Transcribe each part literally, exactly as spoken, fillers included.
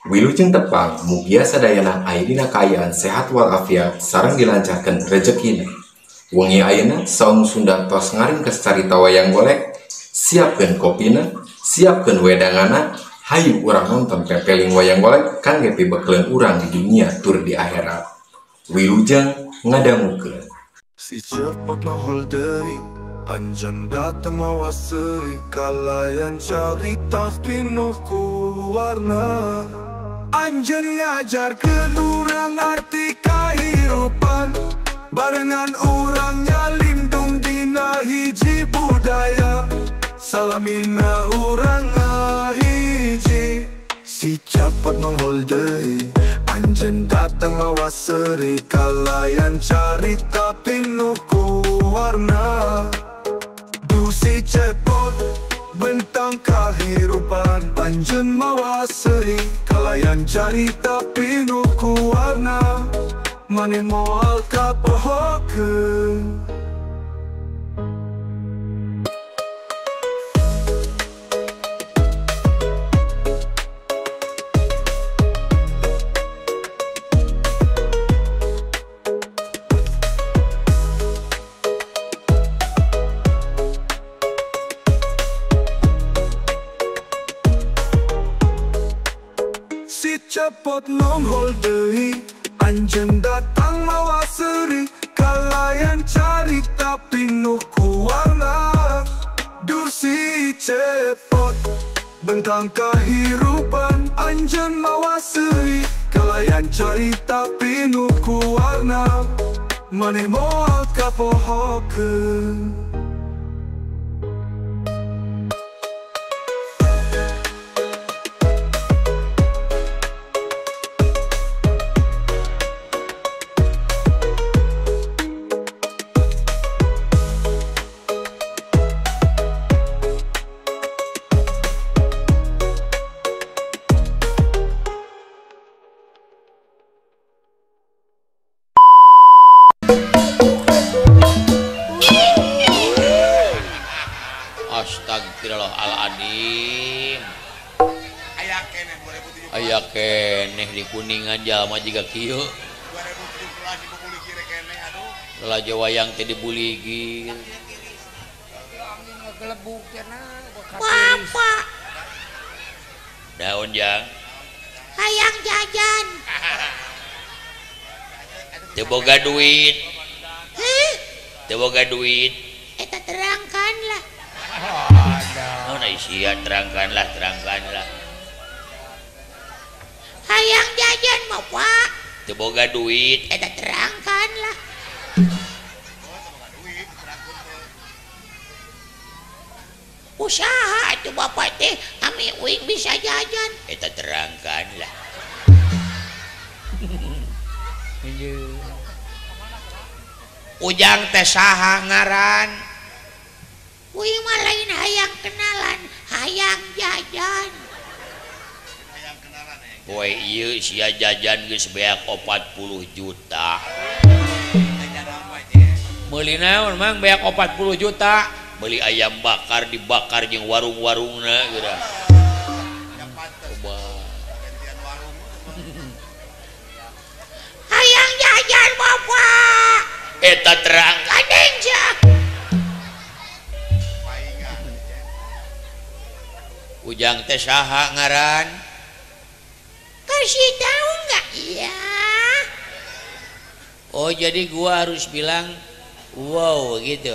Wilujeng tepang mugia sadayana ayeuna kaayaan sehat walafiat sareng dilancarkan rezekina. Wengi ayeuna saum Sunda tos ngaringkes carita wayang golek, siapkeun kopina, siapkeun wedangana, hayu urang nonton pepeling wayang golek kangge pibekleun urang di dunia tur di akhirat. Wilujeng ngadangukeun. Si cepat mahal deui anjeun datang mawa seuri kalayan carita pinuh ku warna. Anjeun ngajarkeun urang arti kahirupan barengan urang nyalindung dina hiji budaya salamina urang ngahiji. Si cepat mahal deui anjeun datang mawa seuri kalayan carita pinuh ku warna. Du si cepot bentang kahirupan anjeun mawa seuri kalayan carita pinuh ku warna. Mane moal kapohokeun. Cepot nongol deui anjeun datang mawa seuri kalayan carita pinuh ku warna. Du si cepot bentang kahirupan anjeun mawa seuri kalayan carita pinuh ku warna. Mane moal kapohokeun. Astagfirullahaladzim. Aya keneh di Kuningan jalma jiga kieu. dua ribu tujuh belas dibuli kiri keneh aduh. Lalajo wayang teh dibuligi. Ngegelebuk cenah. Papa, Daun jang. hayang jajan. Teu boga duit. Heh, Teu boga duit. eta terangkan lah. Naon ai sia terangkanlah terangkanlah. Hayang jajan mah Pak, Teu boga duit. eta terangkan lah. Usaha itu bapak teh, ami uing bisa jajan. Eta terangkanlah. Ujang teh saha ngaran? Uing mah lain hayang kenalan, hayang jajan. Poe ieu sia jajan geus beak opat puluh juta. Meuli naon mang beak opat puluh juta? Beli ayam bakar dibakar jeung warung-warungna geura. Coba. Hayang jajan bapak. Eta terangkan Adenja. Ujang teh saha ngaran? Kasih tahu nggak? Iya. Oh jadi gua harus bilang wow gitu.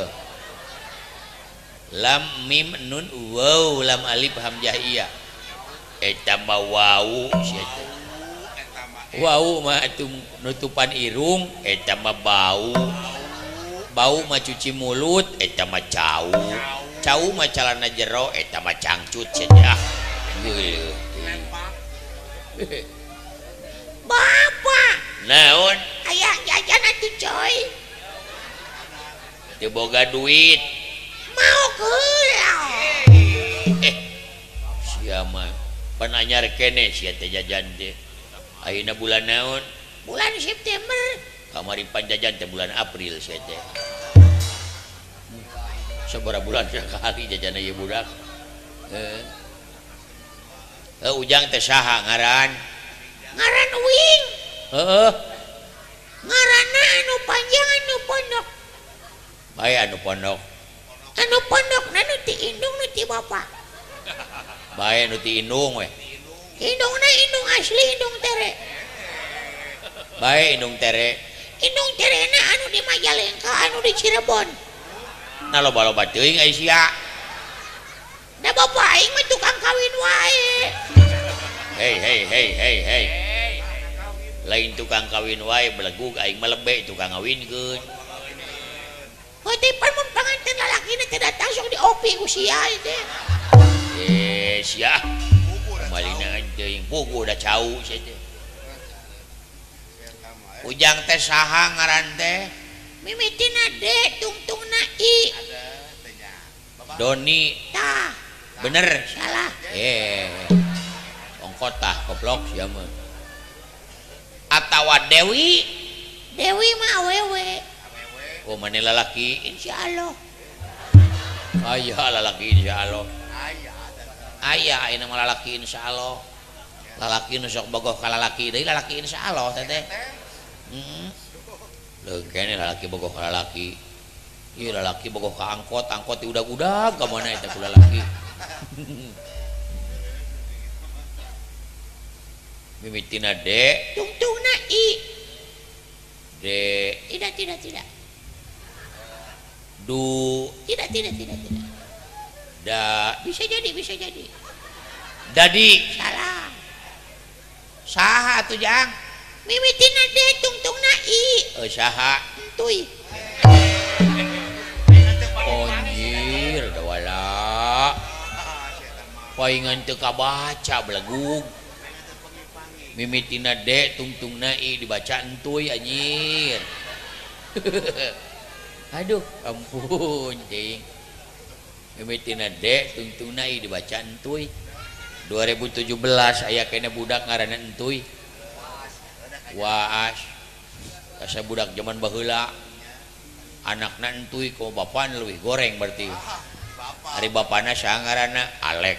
Lam mim nun wow lam alif hamzah iya. Eta mah wau sia. Wau mah atuh nutupan irung, eta mah bau. Bau mah cuci mulut, eta mah cau. Cau mah calana jero, eta mah cangcut cenah. Geuleuh. Bapak, Naon? hayang jajan atuh coy. Teu boga duit. Mau heula. Eh, sia mah pananyar kene sia teh jajan teh. Ayeuna bulan naon? Bulan September. Kamari panjajan teh bulan April sia teh. Sabaraha bulan sakali jajan ieu budak. Eh. Eh Ujang teh saha ngaran? ngaran uing heeh ngaranna anu panjang anu pondok bae anu pondok anu pondok nu ti indung nu ti bapa bae anu ti indung we indungna indung asli indung tere bae indung tere indung terena anu di Majalengka anu di Cirebon nah loba-loba teuing ai sia da bapa aing mah tukang kawin wae hei hei hei hei hei lain tukang kawin wae belegug aing mah lebe tukang ngawinkeun hotepan mun panganten lalakina teh datang sok diopi ku sia teh eh sia malina teuing pugu da cau sia teh Ujang teh saha ngaran teh mimitina de tungtungna i Doni tah bener salah eh ongkot tah goblok sia mah atawa Dewi Dewi mah awewe oh mana lalaki insyaallah aya lalaki insyaallah aya aya mah lalaki insyaallah lalaki nu sok bogoh ka lalaki deui lalaki insyaallah teh teh heeh leung kene lalaki bogoh ka lalaki ieu lalaki bogoh ka angkot angkot ti udag-udag ka mana eta ku lalaki mimitina de tungtungna i de tidak tidak tidak du tidak tidak tidak tidak da bisa jadi bisa jadi dadi salah saha atuh jang mimitina de tungtungna i eh saha entuy anjir da wala paingan teu kabaca belegug mimitina de tungtungna i dibaca entuy anjir aduh ampun cing mimitina de tungtungna i dibaca entuy dua ribu tujuh belas aya kene budak ngaranna entuy waas asa budak zaman baheula anakna entuy ku bapana leuwih goreng berarti ari bapana saha ngaranna Alek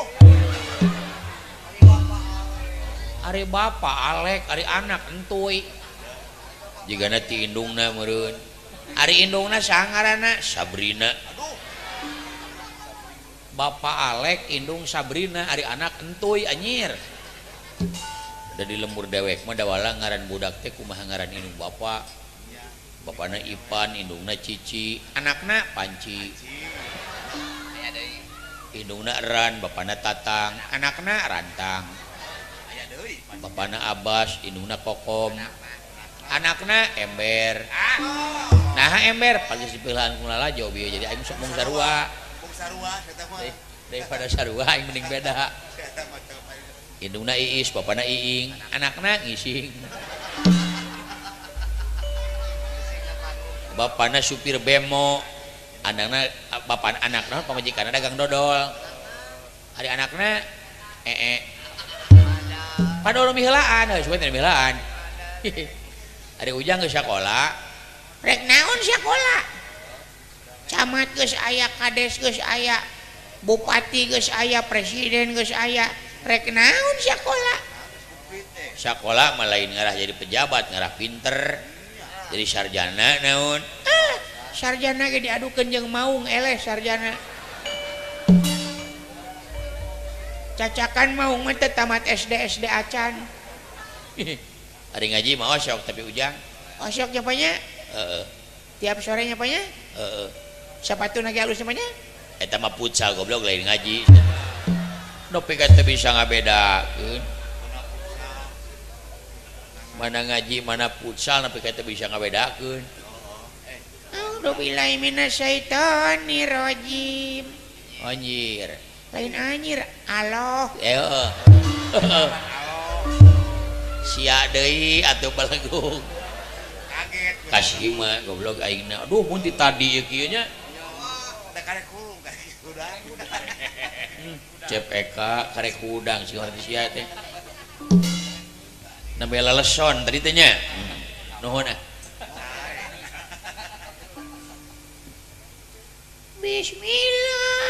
ari bapa Alek ari anak entuy jigana ti indungna meureun ari indungna saha ngaranna Sabrina bapa Alek indung Sabrina ari anak entuy anyir da di lembur dewek mah da wala ngaran budak teh kumaha ngaran indung bapa bapana Ipan indungna Cici anakna Panci indungna Ran bapana Tatang anakna Rantang bapana Abbas indungna Kokom anakna Ember nah Ember pagi sipilahan kulala jauh bieu jadi aing sok mung sarua daripada sarua aing mending beda indungna Iis bapana Iing anakna Ngising bapana supir bemo anakna bapan anakna pamajikanna dagang dodol hari anakna ee padahal mihlaan harus buat mihlaan hari Ujang ke sekolah rek naon sekolah camat geus aya kades geus aya bupati geus aya presiden geus aya rek naon sekolah sekolah mah lain ngarah jadi pejabat ngarah pinter jadi sarjana naon ah, sarjana ge diadukeun jeung maung eleh sarjana cacakan maung mah teh tamat S D S D acan hari ngaji mah osok tapi Ujang osok nyapanya heeh tiap sore nyapanya heeh sepatu lagi halus nyapanya eta mah futsal goblok lain ngaji nopi kan teu bisa ngabedakeun mana ngaji mana futsal tapi kan teu bisa ngabedakeun A'udzubillahi minasyaitonir rajim anjir lain anjir Allah heeh sia deui atuh balegung kaget kasih mah goblok aingna aduh mun ti tadi kieu nya da karek kulung kayak udang cep eka karek udang si horti sia teh nambe leleson tadi teh nya nuhun ah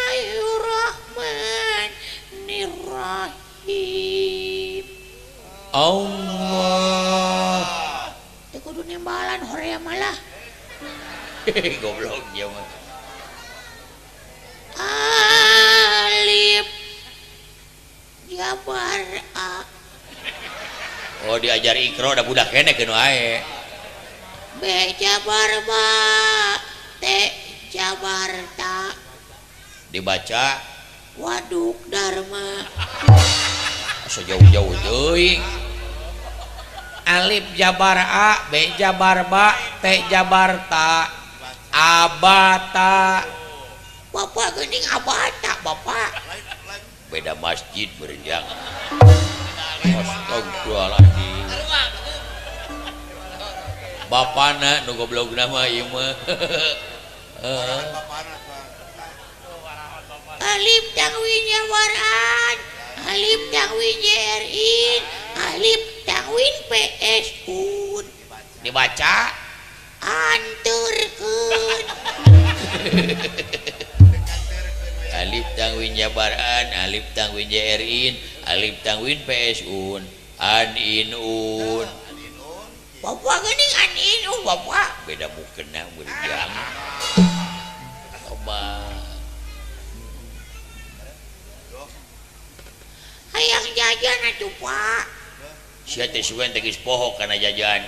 Bismillahirrahmanirrahim Allah. Teu kudu nembalan horea malah. Goblok ya mah. Alif Jabar A. Oh diajar ikro da budak kene keun wae. B Jabar Ba. T Jabar Ta. Dibaca Waduk Dharma. asa jauh-jauh teuing. Alif Jabar A, B Jabar Ba, T Jabar Ta. Abata. Bapak geuning abata, Bapak. Beda masjid berenjang. Astagfirullahaladzim. Bapana nu goblok nama ieu mah. Heeh. Alif tanwin Jabaran, alif tanwin Jerin, alif tanwin P S Un. Dibaca Anturkeun. alif tanwin jabaran, alif tanwin jerin, alif tanwin P S Un, an in un. Bapak geuning an in un, Bapak. Beda mukena berenjang. Coba Hayang jajan atuh, Pak. sia teh sugan teh geus poho kana jajan.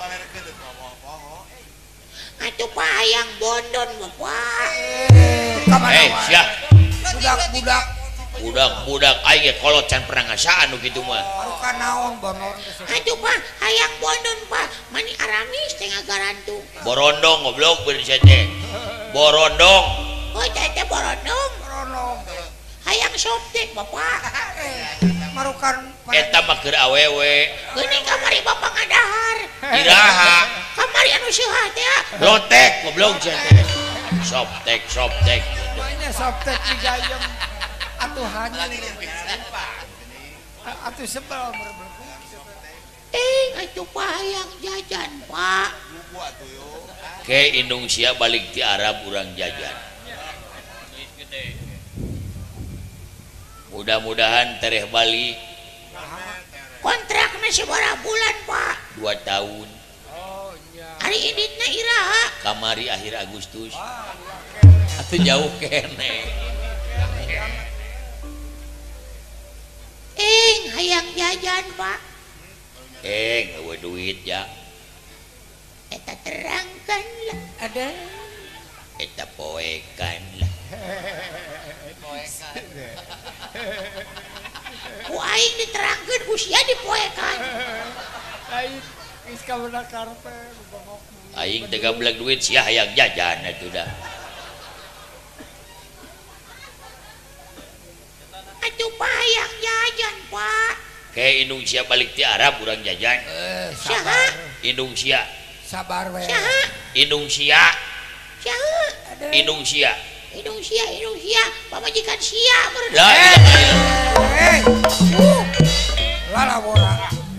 Atuh Pak hayang bondon, Bapak. Eh, sia budak-budak budak-budak aing ge kolot can pernah ngasaan nu kitu mah. barukan naon bonor Atuh Pak hayang bondon, Pak. Mani aramis teh ngagarantung. Borondong goblok bener sia teh. Borondong. Oh, teh teh borondong. rono Hayang soptek, Bapak. marukan Eta mah keur awewe. Geuning kamari Bapak ngadahar. Iraha. Kamari anu seuha teh. Lotek goblok sia teh. Soptek, soptek. mainnya soptek di gayem atuh hanya atuh sebel berbelku Ting, atuh Pak hayang jajan, Pak. Ke Indonesia balik ti Arab urang jajan. Mudah-mudahan tereh balik Kontrakna sabaraha bulan, Pak? dua tahun. Hari iditna iraha. Kamari akhir Agustus. Atuh jauh kene. Ting, hayang jajan, Pak. Eh, gawe duit ya. Eta terangkan lah. ada Eta poekan lah. Ku aing diterangkeun ku sia dipoekan. lain geus kabeuna karpe bongok Aing teh gablek duit sia hayang jajan atuh dah. Atuh Pak hayang jajan, Pak. Ke Indonesia balik ti Arab urang jajan. eh Saha? sabar Indonesia, sabar we Saha? Indonesia, Saha? Indonesia. Indonesia, Indonesia, pamajikan sia meureun. La ilaha illallah. eh uh, lala bora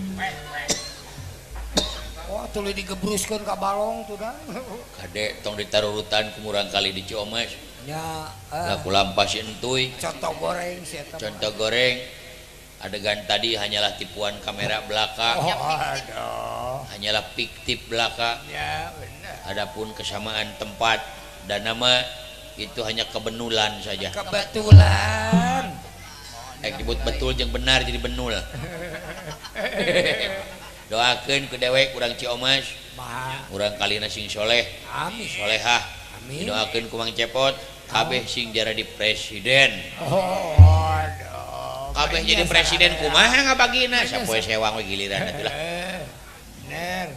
oh tuluy digebruskeun ka balong tuh dah Kade tong ditarurutan kumurang kali di Ciomas. nya Lah eh kulampasin entuy. contoh goreng si eta Contoh goreng. Adegan tadi hanyalah tipuan kamera belaka, oh aduh hanyalah fiktif belaka. ya benar Adapun kesamaan tempat dan nama itu hanya kebenulan saja. kebetulan Ek disebut betul jeung benar jadi benul. Doakeun ku dewek urang Ciomas, mah urang kalina sing soleh, amin solehah. amin Doakeun ku Mang Cepot kabeh sing jadi presiden. oh aduh Kabeh jadi presiden kumaha ngabagina sapoe sewang we giliran atuh lah. eh ner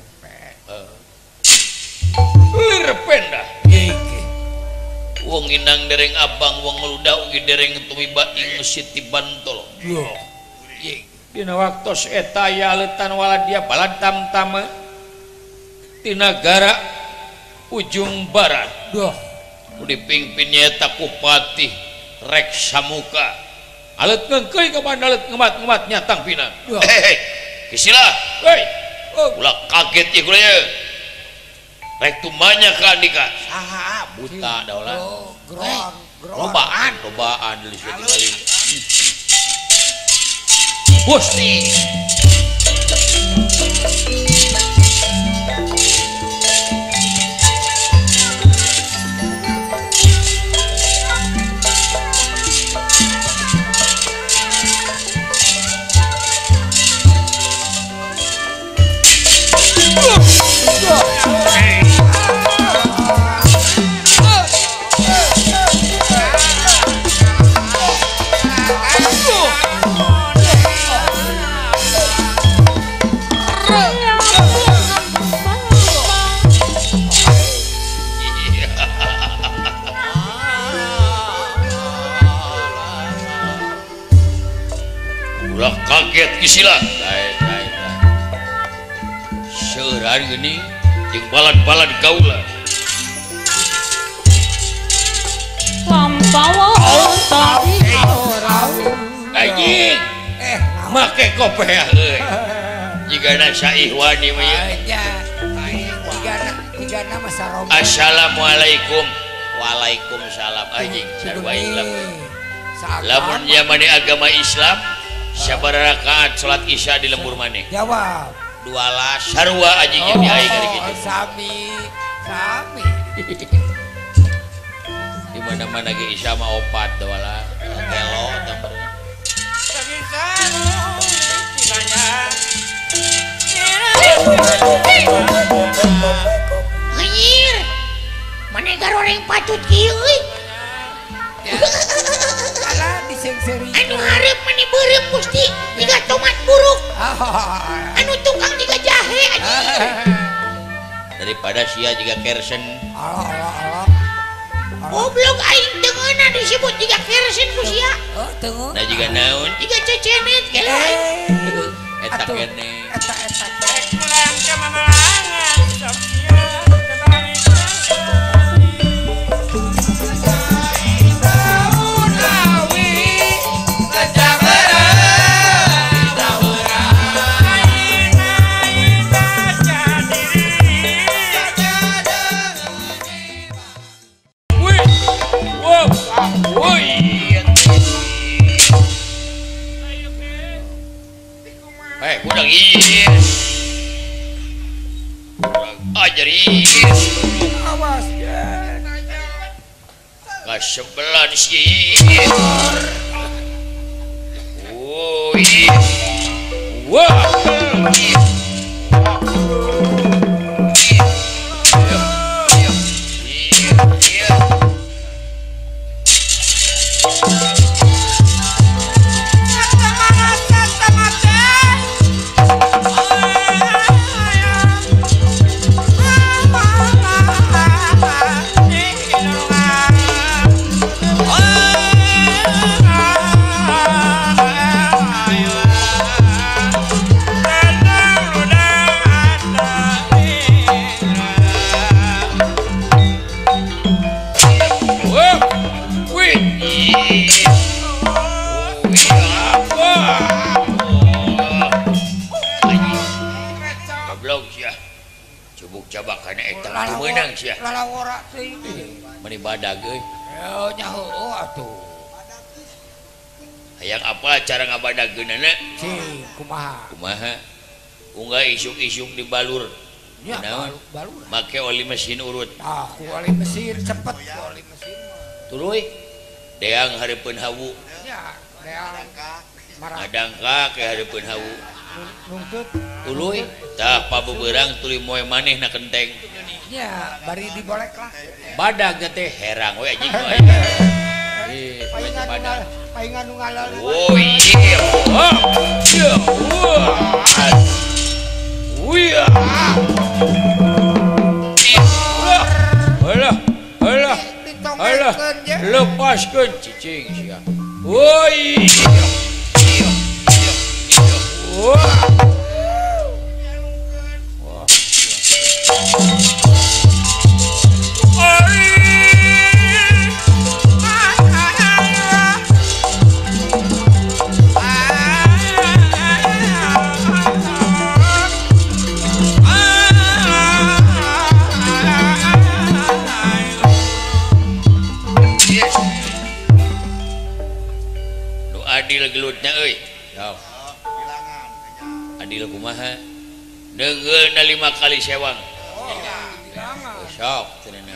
Lerpen dah. iki Wong inang dereng abang wong ngeludak ugi dereng tumiba ing Siti Bantol. yo Dina waktos eta yaletan waladia balad tamtama di negara ujung barat. doh Dipingpinnya eta Kupati Reksamuka. Alet ngengkeuy ka banda alet ngemat-ngemat nyatang pina. Wah. Hei, kisilah. Hei. oh Ulah kaget ieu kuliah. Rek tumanya ka andika. Saha buta da ulah. oh geroan geroan Lobaan, lobaan deui tinggalin. Gusti. sila baik baik baik seueuran geuning jeung balad-balad kaula lampawa tadi orang anjing eh make kopea euy jigana saihwani mah ya aja tiga tiga nama saroma assalamualaikum waalaikumsalam anjing sarua Islam lamun zamane agama Islam sabaraha rakaat salat Isya di lembur maneh jawab dua las sarua anjing yang di aing kali kitu sami sami di mana-mana ge Isya mah opat da wala telo tambah Anjir, mana garoreng patut kieu euy. alah disengseri Anu hareup mani beureum Gusti, tiga tomat buruk. Anu tukang tiga jahe anjir. daripada sia juga kersen alah alah alah Goblok aing teungeuna disebut tiga kersen ku sia. oh tunggu da juga naon Tiga cecenet kele aing. eh eta atuh, kene eta eta eh budak is ajar is awas ya kasebelan is oh is wah menang sia lalawara teh meni badag euy yo nyaho atuh hayang apa cara ngabadageunana cing kumaha kumaha unggah isuk-isuk di balur nya naon balu make oli mesin urut ah kuali mesin cepet kuali mesin mah tuluy deang hareupeun hawu nya real marah ngadangka ke hareupeun hawu nuntut tuluy tah pabeberang tuluy moe manehna kenteng nya bari dibolek lah badag teh herang we anjing we eh paingan badag paingan nu ngalal oh iya oh iya wah wih alah alah alah lepaskeun cicing sia oh iya wah wah nu adil gelutnya euy sok adil kumaha deungeulna lima kali sewang sok cenah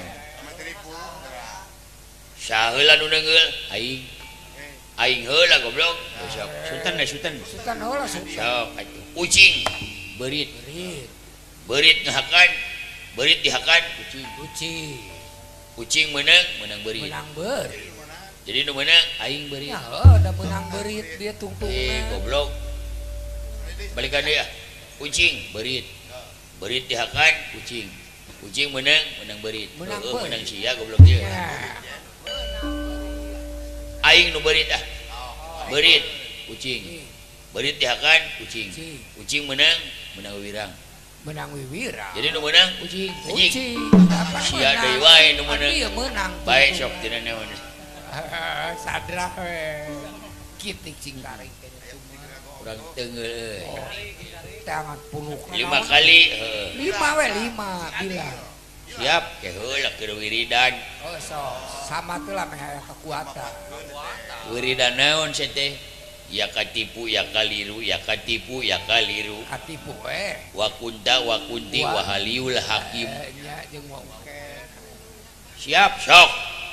saheula nu deungeul aing aing heula goblok sok sultan na sultan sultan heula sultan sok atuh ucing beurit berit beurit ngahakan beurit dihakan ucing ucing ucing meunang meunang beurit menang berit jadi nu meunang aing beurit ya heuh da menang berit dia eh tungtungna goblok balikan deui ah ucing beurit beurit dihakan ucing ucing meunang meunang beurit Menang heueuh beurit. meunang sia goblok ieu ya aing nu beurit ah beurit ucing Beureut ya kan kucing. Kucing menang, menang wirang. Menang wiwira. Jadi nu menang kucing. Kucing. Sia deui wae nu menang. Dia menang. Bae sok tina naon. Sadra we. Kitik cing karek. Urang teungeul euy. Tangan puluk. Lima kali heuh. Lima we lima bilang. Siap ke heula keur wiridan. Oh so sama teh lah meh aya kekuatan. Wiridan naon sia teh? Ya katipu ya kaliru ya katipu ya kaliru. Katipu we. Wa kunta wa kunti wa haliul hakim. Nya jeung moke. Siap sok.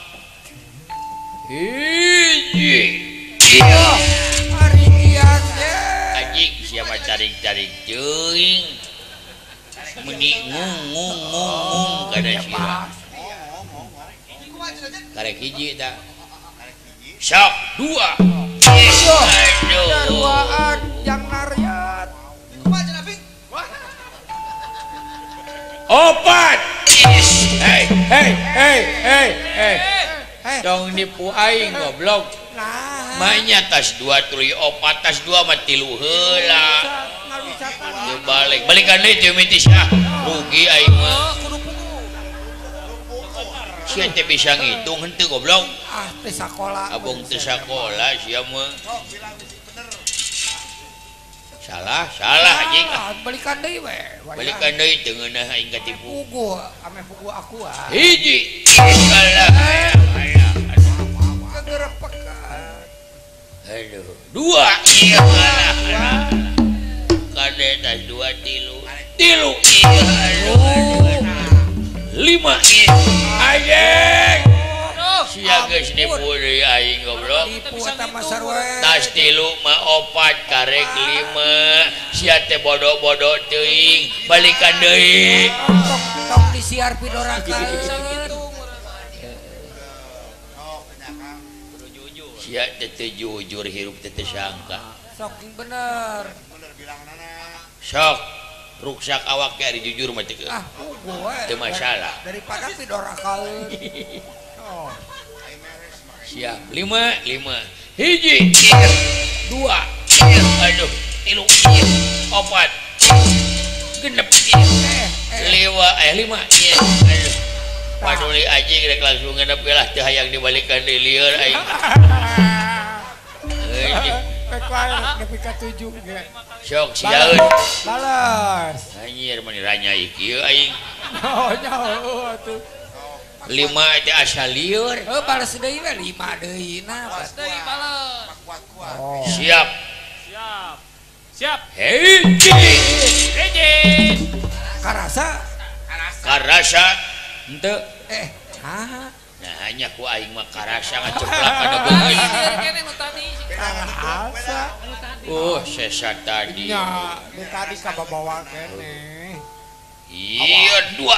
Hiji. Hari kian ye. Anjing siapa tarik-tarik teuing. Meni ngung ngung ngung ngung kada sia. Karek hiji ta. Sok dua. Aduh. Daruaan yang naryat. Opat. Hei hei hei hei hei. Eh, Dong nipu aing goblok. nah. Mainnya tas dua tuluy opat tas dua mah tilu heula. Teu balik. Balikan deui teu miti sia. Rugi aing mah. Sia teh bisa ngitung henteu goblok. Ah, teh sakola. Abong teu sakola sia mah. Salah, salah anjing. Ah, balikan deui we. Balikan deui teu ngeunah aing katipu. Pugu, ame pugu aku ah. Hiji. Salah. Kegerepekan. Aduh, dua. Iya salah. Kade tas dua tilu. Tilu. Iya aduh. Lima. Anjing. Sia geus nipu deui aing goblok. Tipu eta mah sarwe. Tas tilu mah opat karek lima. Sia teh bodoh-bodoh teuing. Balikan deui. Tong tong disiar pidorakan. Sia teh teu jujur hirup teh teu sangka. Sok bener. Sok ruksak awak ge ari jujur mah teu. Ah, pugu we. Teu masalah. Daripada pidorakan. Oh. Siap. Lima, lima. Hiji, dua, aduh, tilu, opat, genep, lima, eh lima, aduh. Paduli anjing rek langsung genep lah teu hayang dibalikan deui lieur aing. Anjing. Pek wae nepi ka tujuh ge. Sok siaeun. Balas. Anjir mani ranyai kieu aing. Oh, nyaho atuh. Lima teh asal lieur. Oh, balas deui we lima deui na. Balas deui balas. Oh. Siap. Siap. Siap. Hiji. Hiji. Karasa. Karasa henteu. Eh, ah. Nah hanya ku aing mah karasa ngaceplak kana geus. Kene nu tadi. Karasa. Oh, sesat tadi. Nya, di tadi ka babawa kene. Iya dua.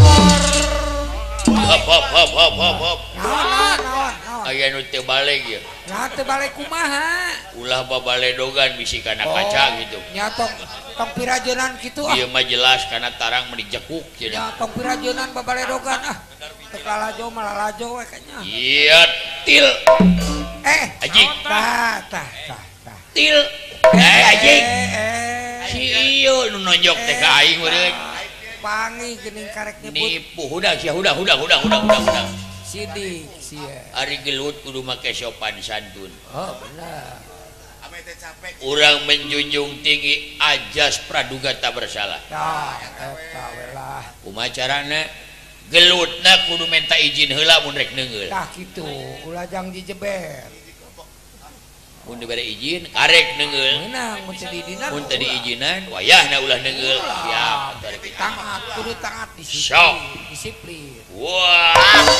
Hop hop hop hop hop hop. Naon, naon, naon. Aya nu teu balik ya. Nah, teu balik kumaha? Ulah babaledogan bisi kana kaca gitu. Nya tong tong pirajeunnan kitu ah. Ieu mah jelas kana tarang meni jekuk cenah. Ya tong pirajeunnan babaledogan ah. Teu kalajo malalajo we kanya. Iya til. Eh, Anjing. tah tah tah tah. Til. Eh anjing. Eh, Si ieu nu nonjok teh ka aing meureun. pangi geuning karek nyebut Nipu hudak sia hudak hudak hudak hudak hudak hudak. sidik sia. Ari gelut kudu make sopan santun. Oh, benar. Urang menjunjung tinggi ajas praduga tak bersalah. Tah, eta we lah. Kumaha carana? Gelutna kudu minta izin heula mun rek neungeul. Tah kitu, ulah jang dijeber. Mun dibere izin karek neungeul. Meunang mun teu didinan. Mun teu diizinan wayahna ulah neungeul. Siap atuh kita. Taat, kudu taat Sok. disiplin. Disiplin. Wah.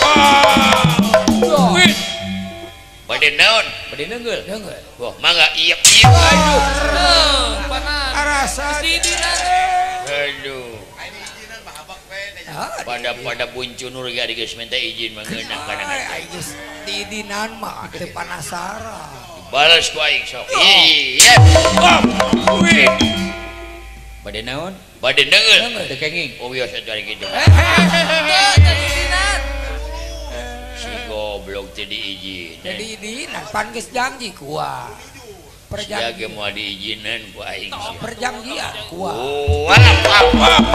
Wih. Bade naon? Bade neungeul. Deungeul. Wah, mangga iep iep. Aduh. Panas. Arasa Didinan. Aduh. Ah, Pada pada buncun urang di geus minta izin mangeunang kana Ay, eta. ay, geus didinan mah teu panasaran. Balas ku aing sok. Iya. Oh. Wih. Bade naon? Bade neungeul. Teu kenging. Oh wios atuh ari kitu. Didinan. Si goblok teu diizin. Jadi didinan pan geus janji kuah. sia ge moal diijinan ku aing sia. Perjanjian kuat. Oh, apa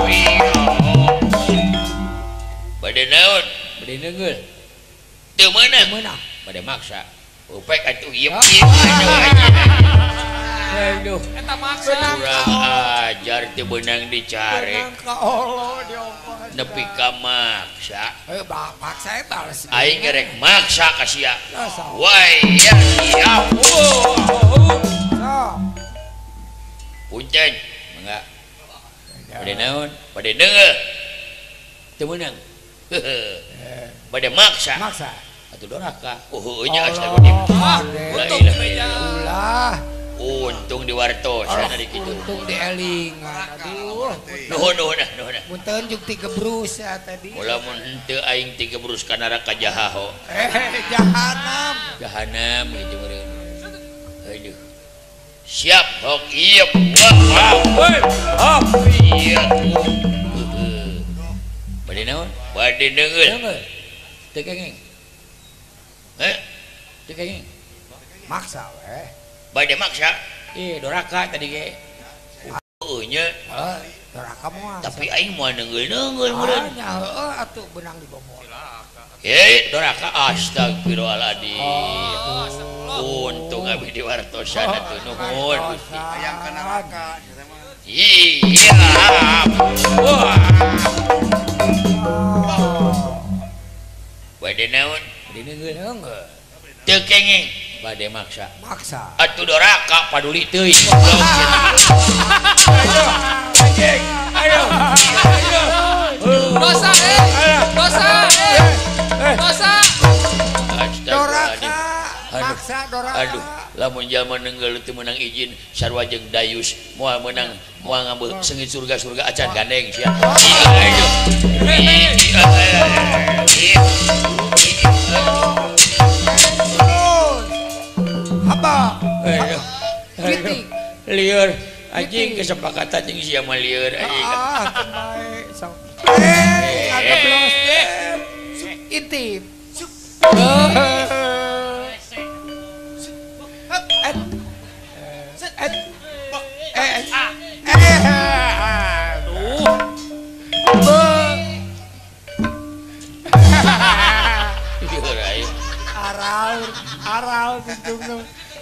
bade naon? Bade neungeul. Teu meunang. Meunang. Bade maksa. Upek atuh ieu Ah. ieu aja. Aduh, eta maksa. Kurang ajar teu beunang dicare. Benang ka Allah diongkos. Nepi ka maksa. Eh, bapak saya balas. Aing gerek maksa ka sia. Asa. Wai ya siap. So. Punten. Mangga. Bade naon? Bade neungeul. Teu meunang. Bade maksa. Maksa. Atuh doraka. Oh heuh nya asa Allah. gede. Ah, La untung ilaha illallah. ulah. Untung diwartosan ari kitu. Untung dielingan. Aduh. Nuhun nuhun dah, nuhun dah. Munten juk ti gebrus ya tadi. Ulah mun henteu aing ti kebrus ka neraka jahaho. Eh, jahanam. Jahanam gitu meureun. Aduh. Siap hok ieu. Wah, wah. Hop. Iya. Bade naon? Bade neungeul. Neungeul. Teu kenging. Heh? Teu kenging. Maksa weh. Bade maksa. Eh, doraka tadi ge. Heuh nya. Eh, doraka moal. Tapi aing moal neungeul-neungeul meureun. Ah, nya heueuh atuh benang di bomol. Hei, doraka astagfirullahaladzim. Untung abdi diwartosan atuh nuhun. Hayang ka neraka. Iya. Wah. Bade naon? Bade neungeul. Neungeul. Teu kenging. Bade maksa. Maksa. Atuh doraka paduli teuing. Anjing. Ayo. Dosa, eh. Dosa. Dosa. Doraka. Aduh. Maksa doraka. Aduh, lamun jalma neungeul teu meunang izin sarua jeung dayus moal meunang moal ngambil seungit surga-surga acan gandeng sia. Aduh. Apa? Aduh. Giting. Lieur anjing kesepakatan jeung sia mah lieur anjing. Ah, baik. So. Eh, ada blos. Intip. Lieur aing. Aral, aral pintung.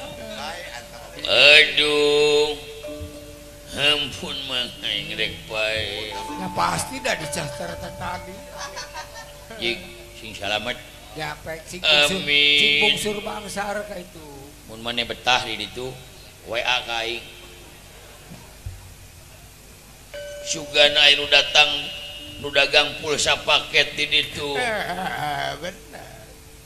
Aduh. Ampun mah aing rek pae. Ya pasti dah dicaster tadi. Jik sing salamet Ya pek sing bungsur, Amin. sing bungsur bangsar ka itu. mun maneh betah di ditu W A ka aing. Sugana aya nu datang nu dagang pulsa paket di ditu. Benar.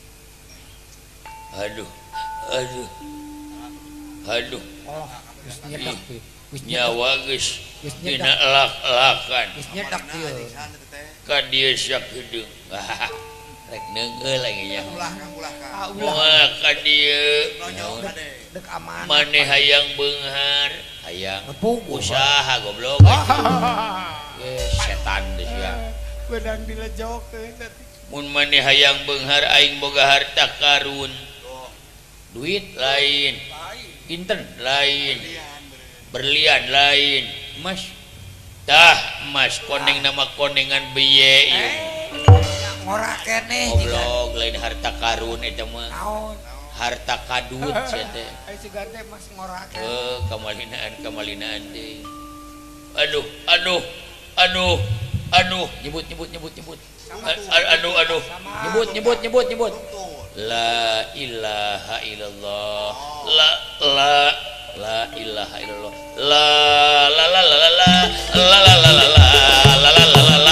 Aduh. Aduh. Aduh. Oh, geus nyedak teh. Geus nyedak. Nyawa geus Geus dina nyedak. elak-elakan. Geus nyedak ieu. Ka dieu sak hideung. Rek neungeul lagi nya. Ulah kang ulah kang. Ah, ulah. Moal ka dieu. Nonyok kade. Dek aman. Maneh hayang beunghar, hayang Nepung. usaha goblok. Yes, setan deui sia. Bedang dilejokeun teh. Mun maneh hayang beunghar aing boga harta karun. Duit lain, pinten lain, berlian lain, emas. Tah, emas koneng nama konengan biye ieu. Ngora keneh Goblok lain harta karun eta mah. naon. Harta kadut sia teh. Ai sugan teh mas ngora keneh. Eh, kamalinaan kamalinaan deui. Aduh, aduh, aduh, aduh, nyebut nyebut nyebut nyebut. A- Aduh, aduh, nyebut nyebut nyebut nyebut. La ilaha illallah. La la la ilaha illallah. La la la la la la la la la la la la la la la la.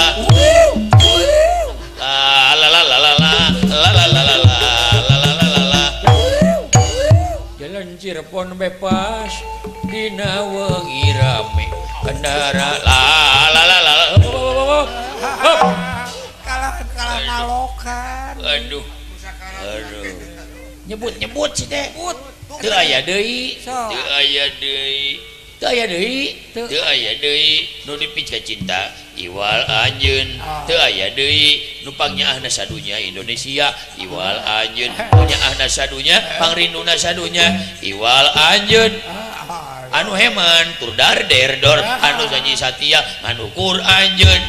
La la la la la la la la la la la la la la la. Jalan Cirebon bebas dina wengi rame kendara la la la la. Kalah kalah ngalokan. Aduh. Aduh. Nyebut-nyebut sih teh. Teu aya deui. So. Teu aya deui. Teu aya deui. Teu aya deui. Nu dipicca cinta Iwal anjeun teu aya deui nu pangnyaahna sadunya Indonesia. Iwal anjeun pangnyaahna sadunya pangrinuna sadunya. Iwal anjeun anu heman tur dar der dor anu janji satia anu kur anjeun.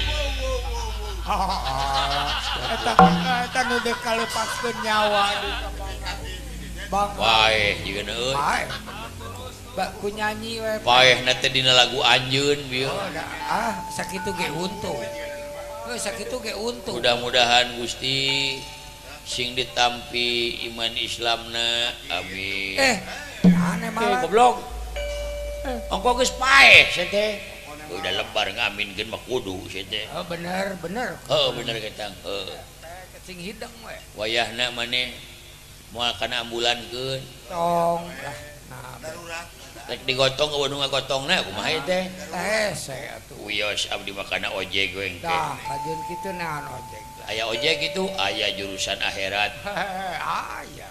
Eta eta nu dek kalepaskeun nyawa di Bang. Wae jieun euy. Bae. Bak ku nyanyi we. Paehna teh dina lagu anjeun bieu. Oh, da, ah sakitu ge untung. Heuh sakitu ge untung. Mudah-mudahan Gusti sing ditampi iman Islamna amin. Eh, aneh Eh, malah. goblok. Ongko geus paeh sia teh. Udah lebar ngaminkeun mah kudu sia teh. Oh, bener, bener. Heuh bener ketang. Heuh. Cing hideng we. Wayahna maneh moal kana ambulankeun. Tong lah. Nah, darurat Rek digotong eueuh nu ngagotongna kumaha ieu teh? teh saya atuh. Wios abdi makana ojek we engke. Dah, kajeun kitu naon ojek. Aya ojek itu aya jurusan akhirat. Aya.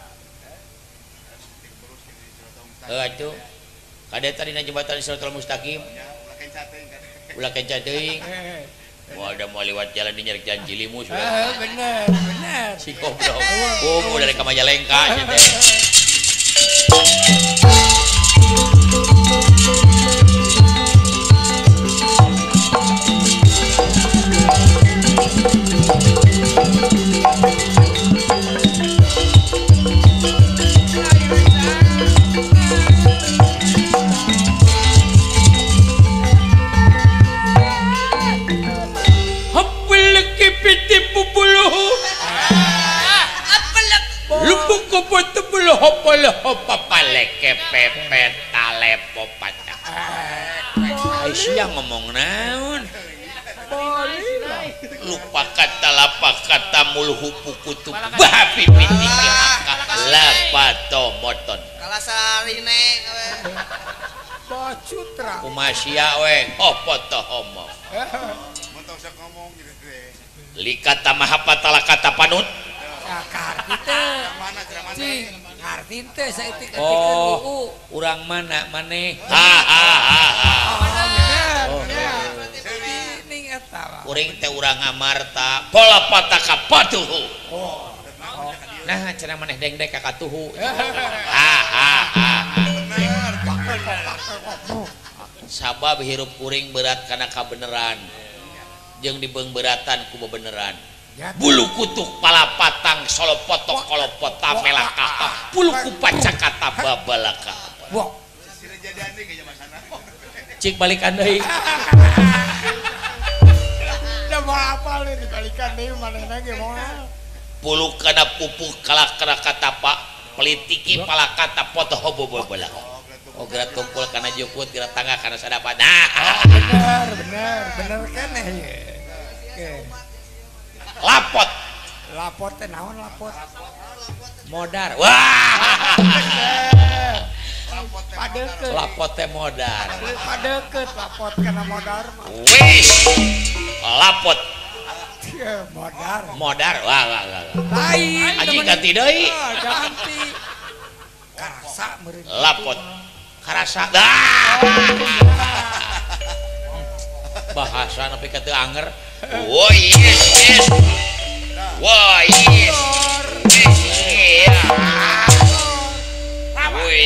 Heuh atuh. Kadeta dina jembatan Siratal Mustaqim. Ulah kenca teuing. Moal da moal liwat jalan di nyerek jalan Cilimus we. Eh, bener, bener. Si goblok. Oh, dari ka Majalengka sia teh. Hopol hopapale kepepet talepo pacak. Aisyah ngomong naon? Lupa kata lapa kata mulhu pukutu babi pitiki haka lapato moton. kalah sarine Bacutra. Kumasia we opo to homo. montong sok ngomong gitu teh Likata mahapatala kata panut. Ya karti teh. mana cara mana Cing, karti teh saeutik ketik Oh, urang mana maneh? Ha ha ha ha. Oh, bener. Ini eta. Kuring teh urang ngamarta pola pataka patuhu. Oh. Nah, cenah maneh dengdek ka katuhu. Ha ha ha. Sabab hirup kuring berat karena kabeneran. Jeung dibeung beratan ku bebeneran. Bulu kutuk pala patang solo potok kolopot tamelaka bulu kupaca kata babalaka. Wah. sira jadian deui ge masana Cik balikan deui. Da mau apal nih dibalikan deui manehna ge moal. Bulu kana pupuk kalak kana kata pak pelitiki pala kata potoh babalaka. Oh gerak tumpul kana jukut gerak tangga kana sadapat. Nah, Bener, bener, bener keneh ye. Oke. lapot Lapor teh naon lapor? modar. Wah. Padeukeut. Lapot teh modar. Padeukeut lapor kana modar mah. Wis. Lapot Ieu modar. modar. Wah wah wah. Lain. Anjing temen. ganti deui. Ah, ganti. Karasa meureun. Lapot karasa. Dah. Bahasa nepi ka teu anger. Woi yes yes. Woi yes. Iya. Woi.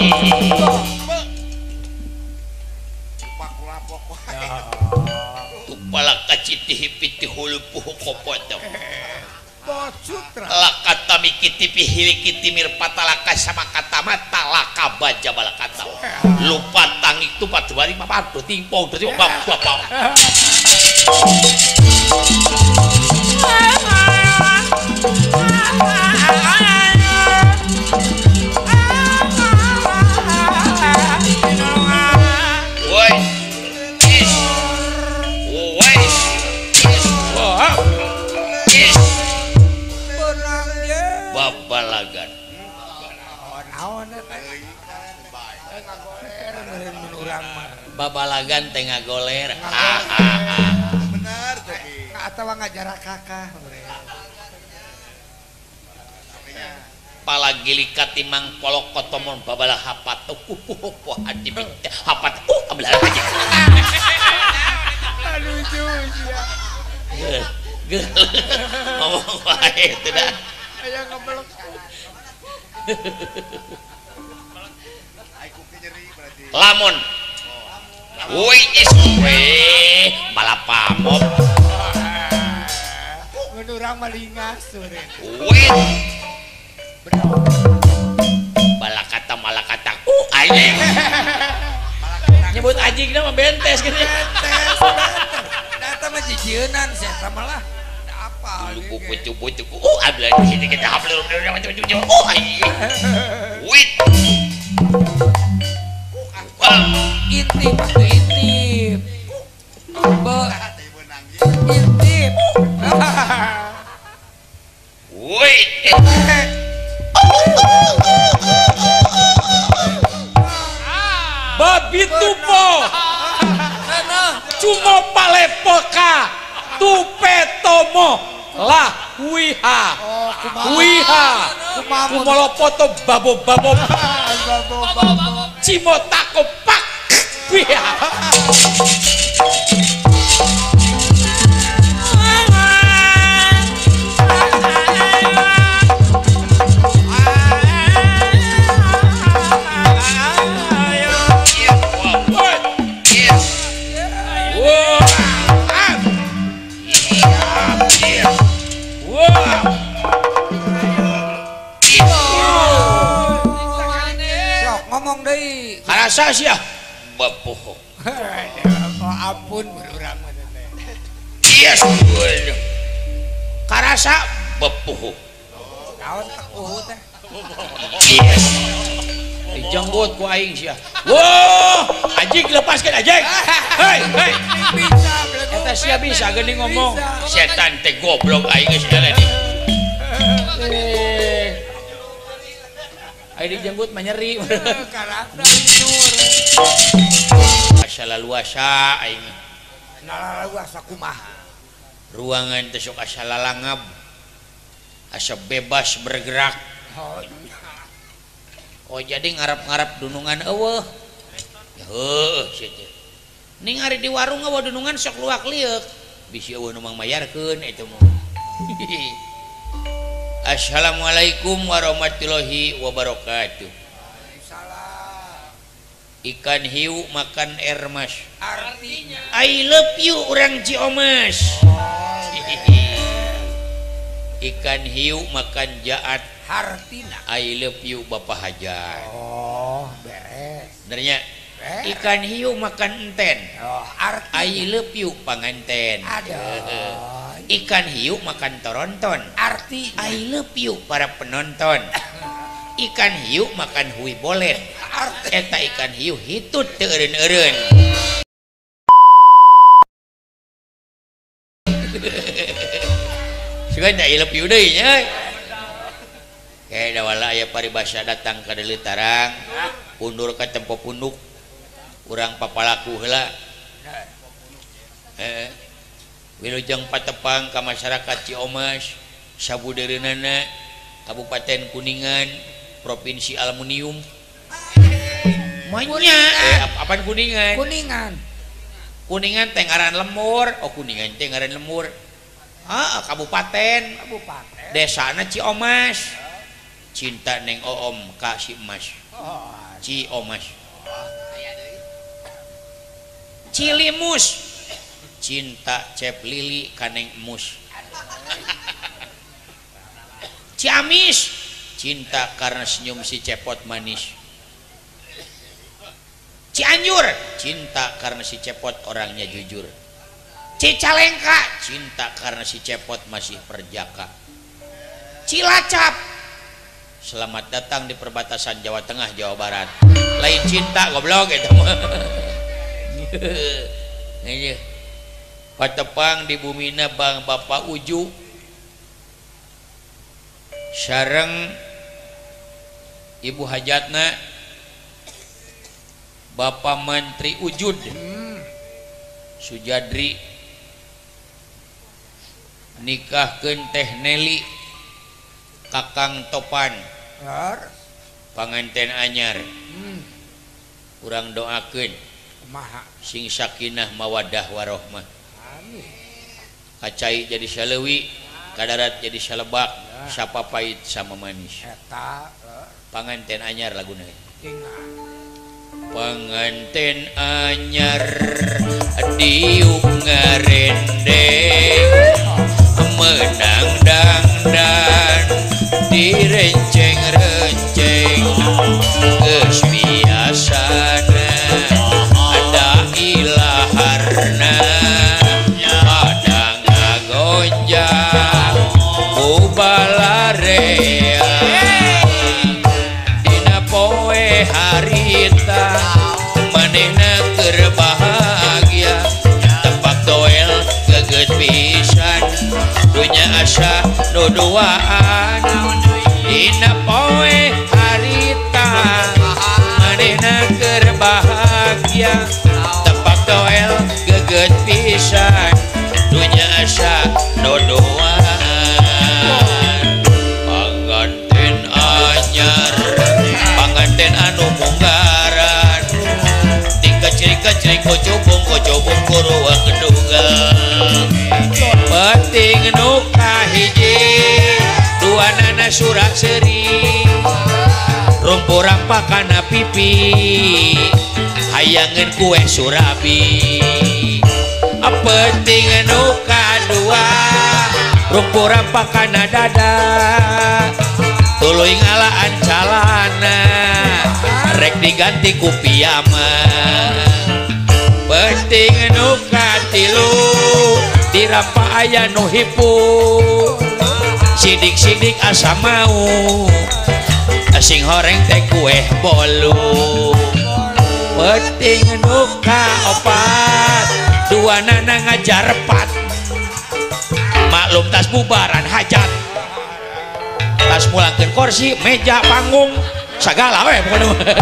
pakulapok Tupala kacitih pitih hulu puhu kopoto. Bacutra. Lakata mikiti pihili kiti mirpatalaka sama kata mata laka baja balakata. Lupa tangik tu patu bari papatu tingpong dari bang bapak. Woi, is, woi, is, wow, is, Benang ye. babalagan. Naon eta? Ngagoler meureun mun urang mah. Babalagan tengah goler. bener tapi Atawa ngajarak kakak meureun. Palagili katimang polok kotomon babala hapat kupuh hati hapat uh abelah aja. Aduh jus ya. ngomong wae teu da aya ngebelek Ai kuki nyeri berarti. lamun woi is we balapamop mun urang malingas sore woi balakata malakata ku anjing nyebut anjing mah bentes gitu tes data mah jijieun saya malah apa lu pucu-pucu oh ablan ini kita hafal macam-macam oh anjing woi intip pasti intip be intip woi babi tupo cuma palepoka tupetomo lah wiha wiha kumolopoto babo babo cimotako pak wiha ngomong deui karasa sia bapuh oh ampun urang mah teh yes karasa bapuh naon teh uh teh yes dijanggut ku aing sia wah anjing lepaskeun anjing hei hei bisa eta sia bisa geuning ngomong setan teh goblok aing geus jalan nih aing dijanggut mah nyeri karasa nur asal luasa aing nalaluasa kumaha ruangan teh sok asa lalangab asa bebas bergerak oh jadi ngarap-ngarap dunungan eueuh heuh sia teh ning ari di warung eueuh dunungan sok luak liuk bisi eueuh nu mang mayarkeun eta mah Assalamualaikum warahmatullahi wabarakatuh. Ikan hiu makan air mas. artinya I love you orang Ciomas. Ikan hiu makan jaat. hartina I love you Bapak Hajar. oh beres Benernya ikan hiu makan enten. oh artinya I love you panganten. ada Ikan hiu makan toronton. artinya I love you para penonton. Ikan hiu makan hui bolet. Eta ikan hiu hitut teu eureun-eureun. Sugan I love you deui nya. Kayak da wala aya paribasa datang ka deuleu tarang, undur ka tempo punduk. Urang papalaku heula. Heeh. Wilujeng patepang ka masyarakat Ciomas, sabudereunana Kabupaten Kuningan, Provinsi Aluminium. Manya, eh, apaan Kuningan? kuningan Kuningan teh ngaran Lemur, oh Kuningan teh ngaran Lemur. Ah, kabupaten, kabupaten desana Ciomas. Cinta neng Oom ka si Emas. oh Ciomas. Cilimus. Cinta Cep Lili kaneng Emus. Ciamis. Cinta karena senyum si Cepot manis. Cianjur. Cinta karena si Cepot orangnya jujur. Cicalengka. Cinta karena si Cepot masih perjaka. Cilacap. Selamat datang di perbatasan Jawa Tengah Jawa Barat. Lain cinta goblok eta mah. Ngeueuh. Patepang di bumina Bang Bapak Uju sareng Ibu Hajatna Bapak Menteri Ujud Sujadri nikahkeun Teh Neli Kakang Topan panganten anyar. Urang doakeun kumaha sing sakinah mawaddah warohmah. amin kacai jadi salewi, kadarat jadi salebak, siapa pahit sama manis. Eta Panganten anyar laguna. tinggal. Panganten anyar diuk ngarendeng menang dangdan direnceng-renceng geus biasana ada ilaharna ada ngagonjang bubalarea dina poe harita manehna keur bahagia tepak toel geget pisan dunya asa dodoaan dina poe harita manehna keur bahagia tepak toel geget pisan dunya asa dodoaan panganten anyar panganten anu munggaran dikecrik-kecrik kocobong kocobong kuruwa kedugal penting nu kahiji dua nana surak seri rumpurang pakana pipi hayangan kue surabi penting nu kadua rumpurang pakana dada tuluy ngalaan calana rek diganti ku piyama penting nu katilu dirampa aya nu hipu sidik-sidik asa mau asing horeng teh kue bolu penting nu kaopat dua nana ngajar pat maklum tas bubaran hajat tas mulangkeun kursi meja panggung sagala we pokona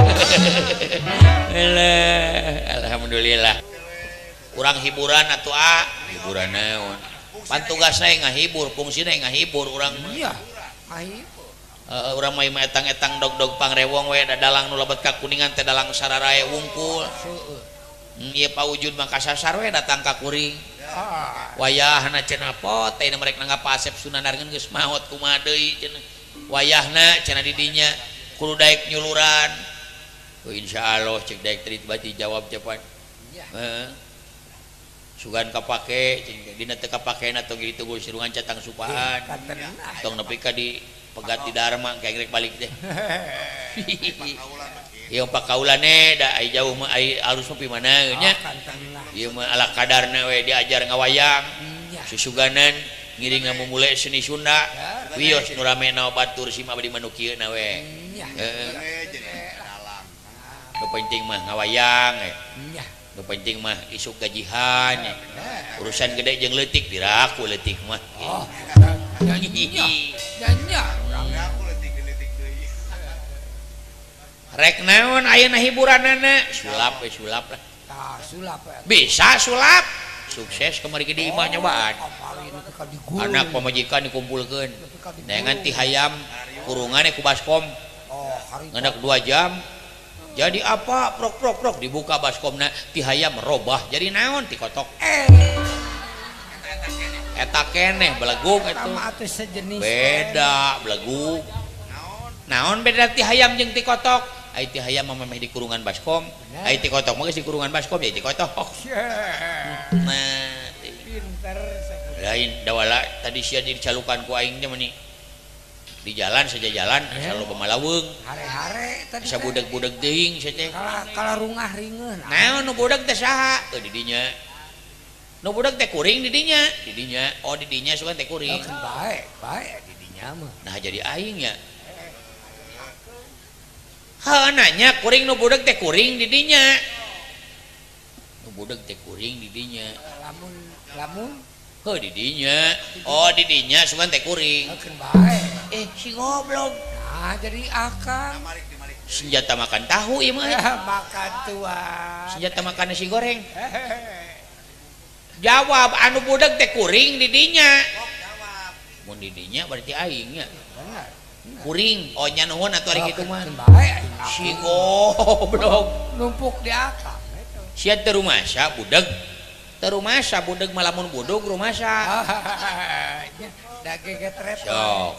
alhamdulillah kurang hiburan atuh a hiburan naon pan tugasna ngahibur fungsina ngahibur urang Iya. Ahib. Uh, urang mah etang-etang dog-dog pangrewong we dadalang nu lebet ka kuningan teh dalang sararae wungkul ieu pawujud mah kasasar we datang ka kuring Ah. wayahna cenah pot teh merek nangapa asep sunanarkeun geus maot kumaha deui cenah wayahna cenah di dinya kudu daek nyuluran oh, insyaallah cek daek teh bati jawab cepat heeh sugan kapake cing dina teu kapakena tong gitu gue sirungan catang supaan tong nepi ka di pegat di dharma kayak rek balik teh ieu pakaulane da ai jauh mah ai alus mah pi mana nya ieu mah ala kadarna we diajar ngawayang susuganan ngiring ngamumule seni Sunda wios nu ramena batur sim abdi manu kieuna we heeh nu penting mah ngawayang nu penting mah isuk gajihan urusan gede jeung leutik piraku leutik mah Oh. Janjinya. Janjinya. rek naon ayeuna hiburanana sulap we sulap lah Tah sulap ya. bisa sulap sukses kemari ke di imah nyobaan Apalin teh ka digulung. anak pamajikan dikumpulkeun dengan ti hayam kurungannya ku baskom Oh, hari ngeundak dua jam jadi apa prok prok prok dibuka baskomna ti hayam robah jadi naon ti kotok eta keneh belegug eta sama atuh sejenis. beda belegug naon beda ti hayam jeung ti kotok ai ti hayam mah meh di kurungan baskom ai ti kotok mah geus di kurungan baskom jadi ti kotok nah Pinter. lain dawala tadi sia dicalukan ku aing teh meni di jalan saja jalan selalu pemalaweung Hare-hare tadi. bisa budak-budak teuing sia teh Kala kala rungah ringeun. naon nu budak teh saha teu di dinya nu budak teh kuring di dinya di dinya oh di dinya sugan teh kuring Kan bae, bae di dinya mah. nah jadi aing ya ha nanya kuring nu budak teh kuring di dinya nu budak teh kuring di dinya Lamun lamun heuh di dinya oh di dinya sugan teh kuring kan bae. eh si goblok Nah, jadi akang senjata makan tahu ieu mah makan tua. senjata makan nasi goreng jawab anu budak teh kuring di dinya mun di dinya berarti aing nya Benar. kuring oh nya nuhun atuh ari kitu mah Bae. si goblok Numpuk di akang. sia teu rumasya budak terumasa budeg malamun budug rumasa da gegetret sok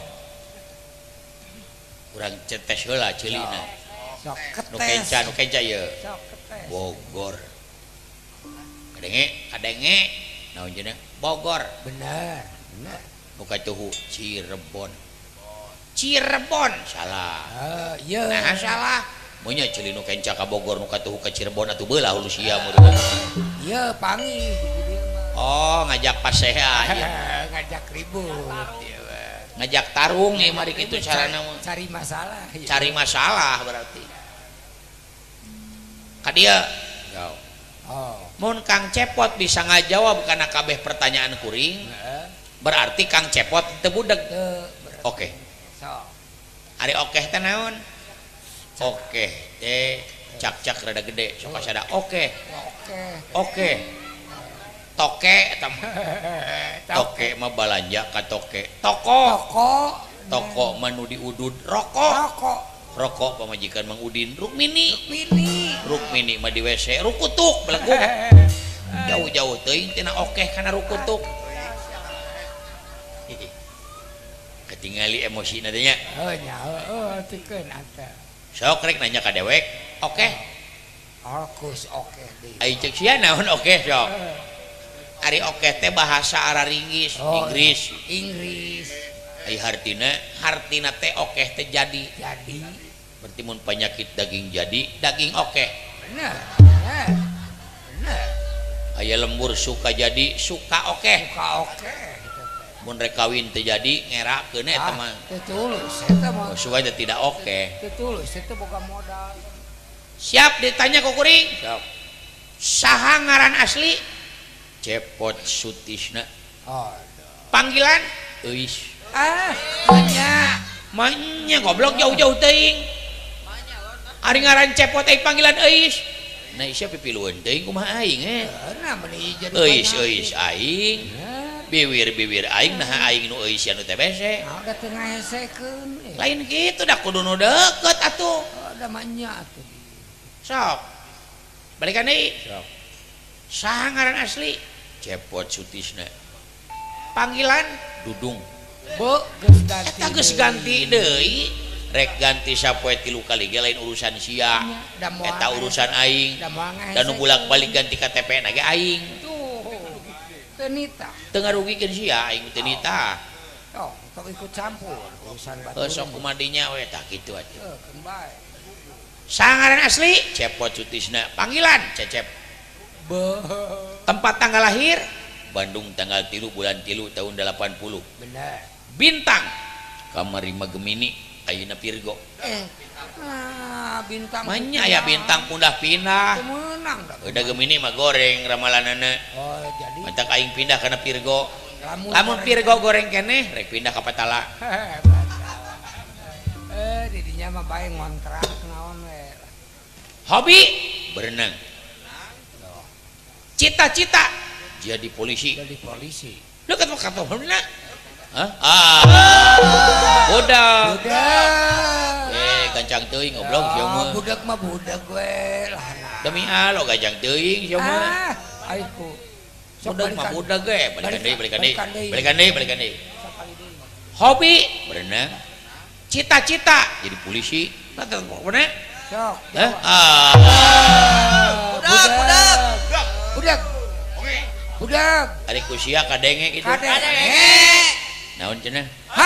urang cetes heula ceulina sok nu ketes kenca nu kenca ye sok ketes Bogor kadenge kadenge naon cenah Bogor bener bener nu katuhu Cirebon Cirebon salah ah iya nah salah monya ceuli nu kenca ka Bogor nu katuhu ka Cirebon atuh beulah hulu sia mun iya pangi oh ngajak pasehan ya. ngajak ribut ya, ngajak tarung nih mari kitu carana mah cari masalah ya. cari masalah berarti ka dieu oh mun Kang Cepot bisa ngajawab kana kabeh pertanyaan kuring berarti Kang Cepot teu budeg oke sok ari oke teh naon oke teh cak-cak rada gede sok sada oke oke oke toke eta mah toke mah balanja ka toke toko toko toko manu diudud rokok rokok rokok pamajikan Mang Udin Rukmini mini Rukmini mah di W C rukutuk belegu jauh-jauh teuing tina okeh kana rukutuk ketingali emosi na teh nya oh nya oh tikeun anta sok rek nanya ka dewek okeh Alkus oke deui ai cek sia naon okeh sok ari okeh teh bahasa Araringgis Oh, Inggris Inggris ai hartina hartina teh okeh teh jadi jadi berarti mun penyakit daging jadi daging okeh bener bener bener aya lembur suka jadi suka okeh suka oke mun rek kawin teu jadi ngerakeun eta mah teu tulus eta mah supaya tidak okeh teu tulus eta boga modal siap ditanya ku kuring siap saha ngaran asli Cepot Sutisna oh panggilan euis ah banyak manya goblok jauh-jauh teuing ari ngaran Cepot ai panggilan euis nah sia pipilueun teuing kumaha aing eh nah meni jadi euis euis aing biwir-biwir aing nah aing nu euis anu teh bese nah udah tengah hesekeun lain kitu dah kudu nu deukeut atuh ada banyak atuh sok balikan deui sok saha ngaran asli Cepot Sutisna panggilan Dudung bu geus ganti eta geus ganti deui rek ganti sapoe tilu kali ge lain urusan sia eta urusan aing dan nu bolak-balik ganti K T P na ge aing tuh teu nita teu ngarugikeun sia aing teu nita oh tong ikut campur urusan batu heuh sok kumadinya we tah kitu atuh heuh kembali saha ngaran asli Cepot Sutisna panggilan Cecep beuh tempat tanggal lahir Bandung tanggal tilu bulan tilu tahun delapan puluh bener bintang kamari mah Gemini ayeuna Virgo eh ah bintang manya aya bintang pindah-pindah menang udah Gemini mah goreng ramalanana oh jadi mantak aing pindah kana Virgo lamun lamun Virgo goreng keneh rek pindah ka Patala eh didinya mah bae ngontrak naon we hobi berenang cita-cita jadi polisi jadi polisi lu kata kata mana hah ah budak budak eh gancang teuing goblok sia mah budak mah budak we lah demi Allah gancang teuing sia mah ah aiku budak mah budak ge balikan deui balikan deui balikan deui. balikan deui balikan deui hobi berenang cita-cita jadi polisi kata mana sok hah ah budak budak budak budak ari ku sia kadenge kitu kadenge naon cenah ha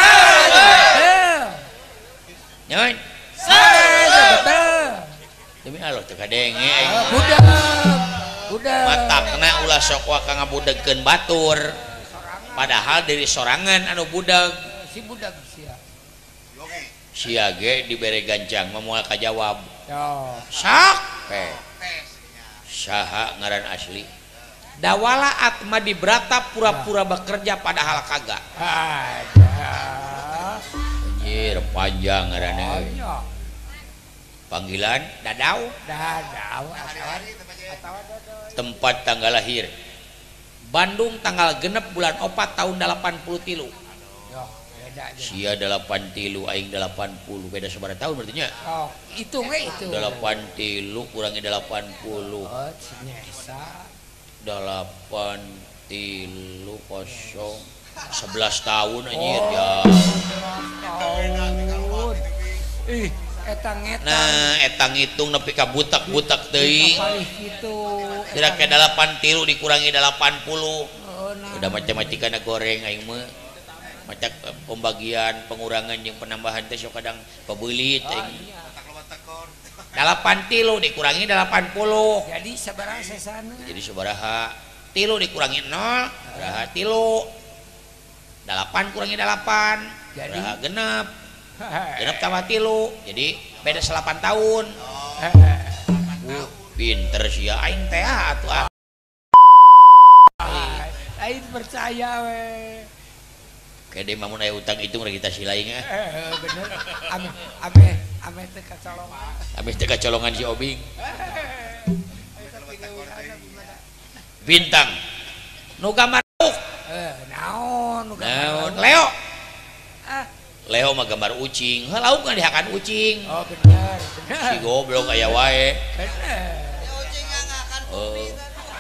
naon betul demi Allah teu kadenge budak budak matakna ulah sok wa ka ngabudegkeun batur padahal dari sorangan anu budak si budak sia sia ge dibere gancang mah moal kajawab yo sok pe saha ngaran asli Dawala Atma Dibrata pura-pura bekerja padahal kagak ada anjir panjang ngaranna banyak panggilan Dadau dadau atau atau tempat tanggal lahir Bandung tanggal genep bulan opat tahun delapan puluh tilu yo beda aja sia delapan tilu aing delapan puluh beda sabaraha tahun berarti nya oh itu nggak itu delapan tilu kurangi delapan puluh oh cinyesa delapan tilu kosong sebelas tahun anjir Oh, ya. tahun. Ih, eta ngetan. Nah, eta ngitung nepi ka butak-butak teuing. Palih gitu. Kira-kira delapan tilu dikurangi delapan puluh. Oh, nah. Udah matematikana goreng aing mah. Macak pembagian, pengurangan jeung penambahan teh sok kadang pabeulit aing. delapan tilu dikurangi delapan puluh. Jadi sabaraha sesana? Jadi sabaraha? Tilu dikurangi nol, sabaraha tilu. delapan kurangi delapan, Jadi? sabaraha genep. Genep tambah tilu. Jadi beda delapan tahun. Uh, pinter sih ya aing teh atuh ah. Aing percaya we. Kede mamun aya utang hitung rek kita silaing ah. Eh, bener. Ame ame ame teh kacolongan. Habis teh kacolongan si Obing. Bintang. Nu gambar Eh, naon nu naon Leo. Ah, Leo mah gambar ucing. Heuh kan dihakan ucing. oh bener, bener. Si goblok aya wae. Bener. Oh.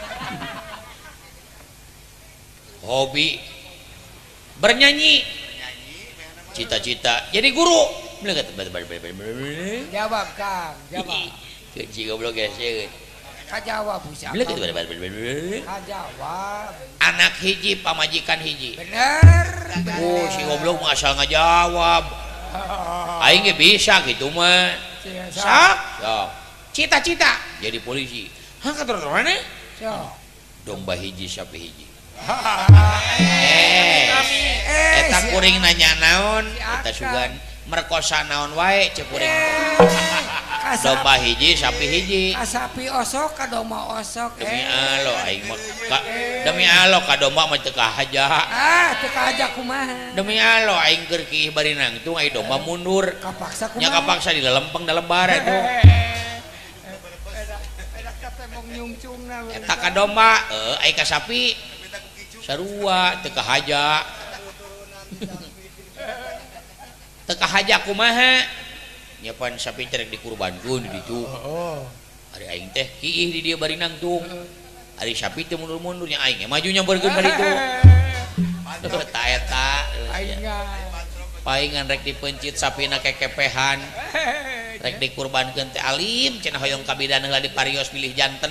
Hobi bernyanyi. Cita-cita jadi guru. Jawab Kang, jawab. Si goblok geus seueut. Kajawab bisa. Kajawab. Anak hiji pamajikan hiji. Bener. Oh si goblok mah asal ngajawab. Aing ge bisa gitu mah. Sok. Sok. Cita-cita jadi polisi. Hah katur mana? Sok. Domba hiji sapi hiji. Eh, Eh, eta kuring nanya naon? Si Eta Akang. sugan merkosa naon wae cek kuring. Kasapi, Domba hiji sapi hiji. kasapi osok ka domba osok. Demi Eh. Allah aing mah ka, demi Allah ka domba mah teu kahaja. Ah, teu kaajak kumaha. Demi Allah aing keur kieu bari nangtung aya domba mundur. Kapaksa kumaha. Nya kapaksa di lempeng dalam bare tuh. Edak teh mong nyungcungna. Eta ka domba, eh aya ka sapi. Sarua teu kahaja. Teu kahaja kumaha? Nya pan sapi cerek dikurbankeun di ditu. Oh. Ari aing teh kiih di dieu bari nangtung. Ari sapi teh mundur-mundur nya aing maju nyamperkeun ka ditu. Ta eta Aingah. paingan rek dipencit sapina kekepehan. Rek dikurbankeun teh alim cenah hoyong kabidan heula diparios pilih janten.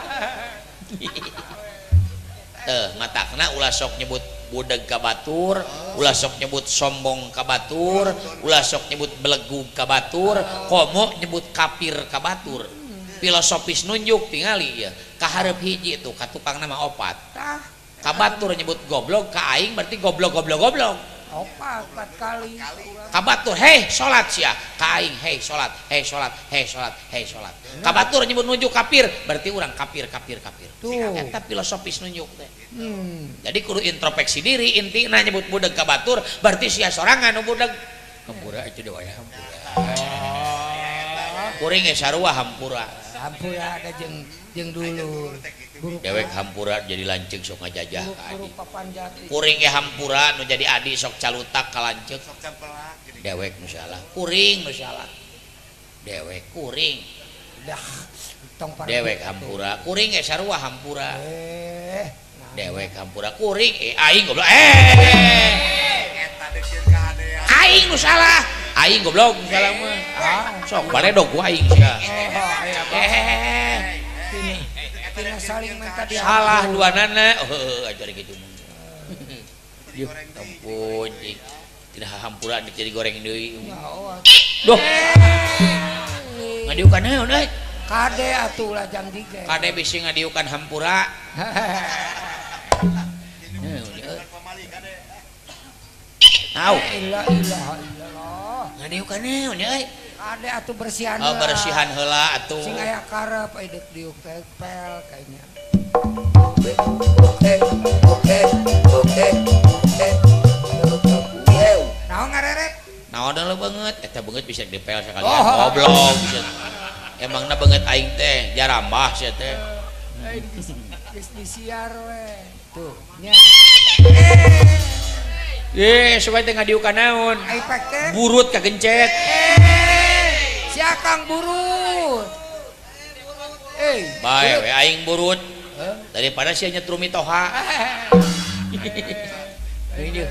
Teh ngatakna ulah sok nyebut budeg ka batur, ulah sok nyebut sombong ka batur, ulah sok nyebut belegug ka batur, komo nyebut kafir ka batur. Filosofis nunjuk tingali ya. Ka hareup hiji tuh ka tukang nama opat. Tah, Ka batur nyebut goblok, ka aing berarti goblok goblok goblok. opat empat kali. Ka batur hei salat sia, ka aing hei salat, hei salat, hei salat, hei salat. Ka batur nyebut nunjuk kafir, berarti urang kafir kafir kafir. Tuh. Eta filosofis nunjuk teh. Hmm. Jadi kudu introspeksi diri intina nyebut budeg ka batur berarti sia sorangan nu budeg. Hampura itu dewa ya hampura. Kuring ge sarua hampura. Hampura ada jeng jeng dulu. Guru Dewek hampura jadi lanceuk sok ngajajah guru, ka guru adi. papan jati. Kuring ge hampura nu jadi adi sok calutak ka lanceuk. Dewek nu salah. Kuring nu salah. Dewek kuring. Dah. Tong para Dewek gitu. hampura. Kuring ge sarua hampura. Eh. Dewek hampura kuring eh aing goblok. Eh. Aing nu salah. Aing goblok nu salah mah. Ah. Sok baledog ku aing sia. Oh, aya Eh. Tina, tina saling minta dia. Salah dua nana. Oh, ajar gitu. Yuh, ampun. Cing. Tidak hampura jadi goreng deui. Ya, oh. Duh. Ngadiukan naon euy? Kade atuh lajang dige. Kade bisi ngadiukan hampura. Au, Ilah ilah ilah. ngadiukan naon euy? Kade atuh bersihan. Oh, heula. bersihan heula atuh. Sing aya karep aya deuk diuk pel kayaknya. Naon ngareret? Naon lu banget? Eta beungeut bisa dipel sekalian. Oh. Goblok bisa. Emangna beungeut aing teh jarambah sia teh. Eh, geus disiar we. Tuh, nya. Eh, supaya teh ngadiukan naon? Ai pek teh. Burut kagencet. Si Akang burut. Eh, Bae we aing burut. daripada sia nyetrumi toha. Ini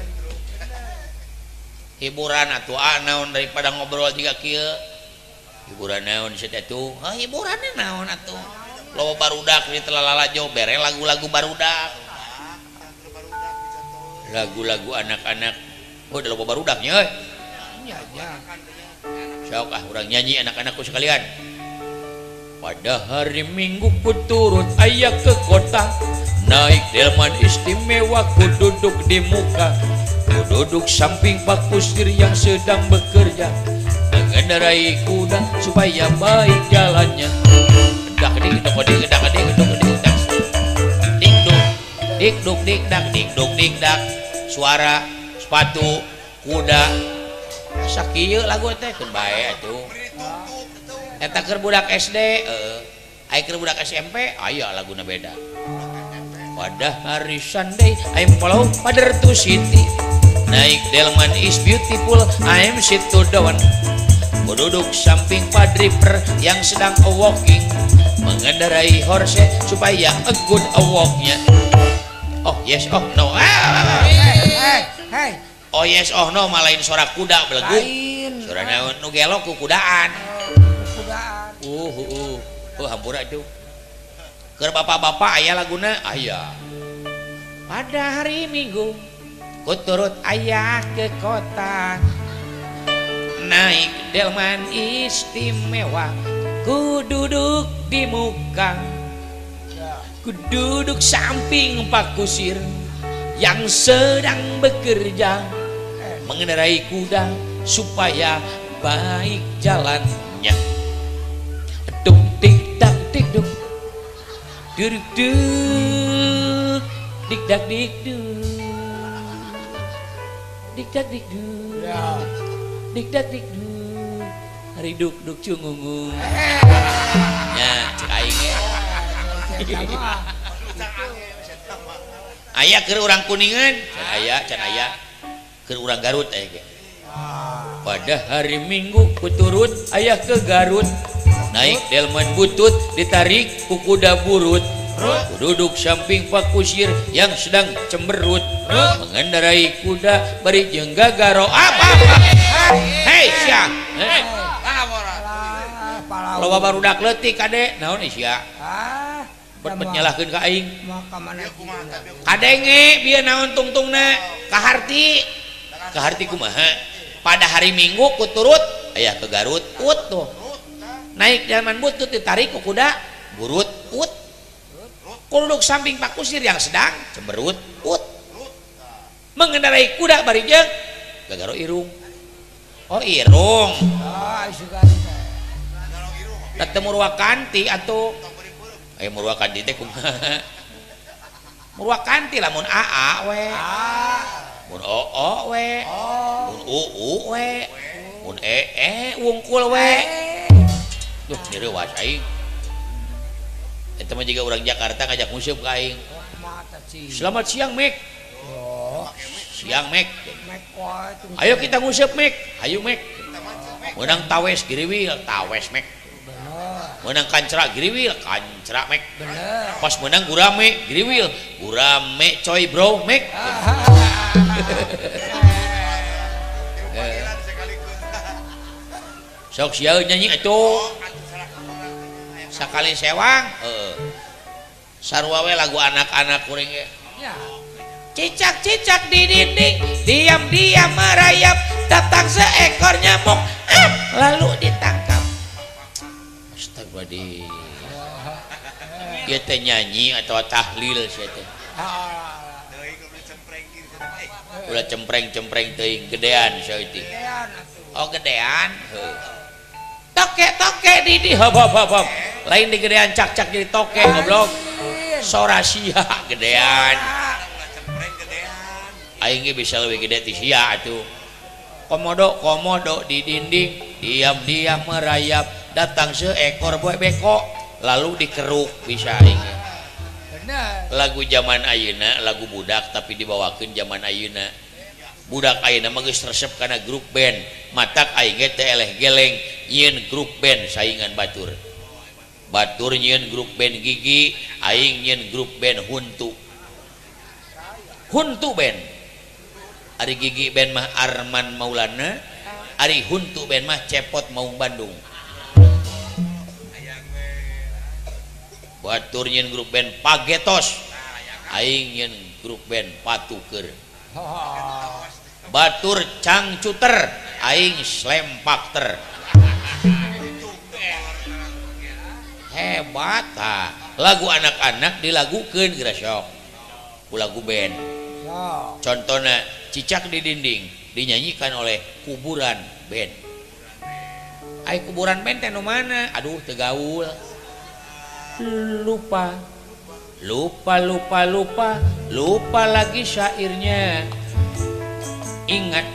hiburan atuh ah naon daripada ngobrol juga kieu. Hiburan naon sia atuh? Ah hiburannya naon atuh? Loba barudak di telalalajo bere lagu-lagu barudak. Lagu-lagu anak-anak. Oh, da loba barudaknya euy. Nya nya. Sok ah urang nyanyi anak-anakku sekalian. Pada hari Minggu ku turut ayah ke kota, naik delman istimewa ku duduk di muka, ku duduk samping Pak Kusir yang sedang bekerja mengendarai kuda supaya baik jalannya. Dak dik dok dik dak dik dok dik dak dik duk dik duk dik dak dik duk dik dak suara sepatu kuda sakieu lagu teh keun bae atuh. Eta keur budak S D, heeh. Aya keur budak S M P, aya laguna beda. Pada hari Sunday, I'm follow Father to City. Naik delman is beautiful, I'm sit to down. Duduk samping Padriper yang sedang walking, mengendarai horse supaya a good walknya. Oh yes, oh no. Ah, Hei, hei. oh yes, oh no, malain suara kuda belegu. Lain. Suara naon nu gelok ku kudaan. Kudaan. Uh, uh, uh, uh, hampura itu. Keur bapak-bapak aya laguna, aya. Pada hari Minggu, ku turut ayah ke kota, naik delman istimewa, ku duduk di muka, ku duduk samping Pak Kusir yang sedang bekerja mengendarai kuda supaya baik jalannya. Duk dik dak dik duk duduk duk dik dak dik duk dik dak dik duk dik dak dik duk hari duk duk cungungung nya cek aing aya keur urang Kuningan can aya can aya keur urang Garut aya ge. Pada hari Minggu ku turut ayah ke Garut, naik delman butut ditarik ku kuda burut, ku duduk samping Pak Kusir yang sedang cemberut mengendarai kuda bari jeung gagaro apa hei sia loba barudak leutik kade naon sia bet bet nyalahkeun ka aing kadenge bieu naon tungtungna kaharti kaharti kumaha. Pada hari Minggu ku turut aya ke Garut ut tuh naik delman butut ditarik ku kuda burut ut ku duduk samping Pak Kusir yang sedang cemberut ut mengendarai kuda bari jeung gagaro irung. Oh irung dateu Murwakanti atuh aya Murwakanti teh kumaha Murwakanti lamun aa we mun oo we mun uu we mun ee wungkul we duh direuwas aing eta mah jiga urang Jakarta ngajak museup ka aing. Selamat siang Mek. Siang Mek. Ayo kita nguseup Mek. Ayo Mek. Menang tawes giriwil tawes Mek. Menang kancra giriwil kancra Mek. Pas menang gurame giriwil gurame coy bro Mek. Sok sia nyanyi atuh sakali sewang heeh sarua we lagu anak-anak kuring ge cicak-cicak di dinding diam-diam merayap datang seekor nyamuk ah, lalu ditangkap. Astagfirullahaladzim ieu teh nyanyi atau tahlil sia teh ulah cempreng-cempreng teuing gedean saeuti. Oh gedean heuh. Toke-toke di di hop hop hop hop. Lain di gedean cak-cak jadi toke goblok. Sora sia gedean. Aing ge bisa leuwih gede ti sia atuh. Komodo komodo di dinding diam-diam merayap datang seekor buah beko lalu dikeruk bisa aing. Lagu zaman ayeuna lagu budak tapi dibawakeun zaman ayeuna budak ayeuna mah geus resep kana grup band matak aing ge teh eleh geleng nyieun grup band saingan batur batur nyeun grup band Gigi, aing nyeun grup band Huntu. Huntu band. Ari Gigi band mah Arman Maulana, ari Huntu band mah Cepot Maung Bandung. Batur nyeun grup band Pagetos, aing nyeun grup band Patuker. Batur Cangcuter, aing Slempakter. Hebat ha. Lagu anak-anak dilagukeun geura sok ku lagu band. Contohnya Cicak di Dinding dinyanyikan oleh Kuburan Band. Ai Kuburan Band teh nu mana? Aduh teu gaul. Lupa. Lupa lupa lupa, lupa lagi syairnya. Ingat.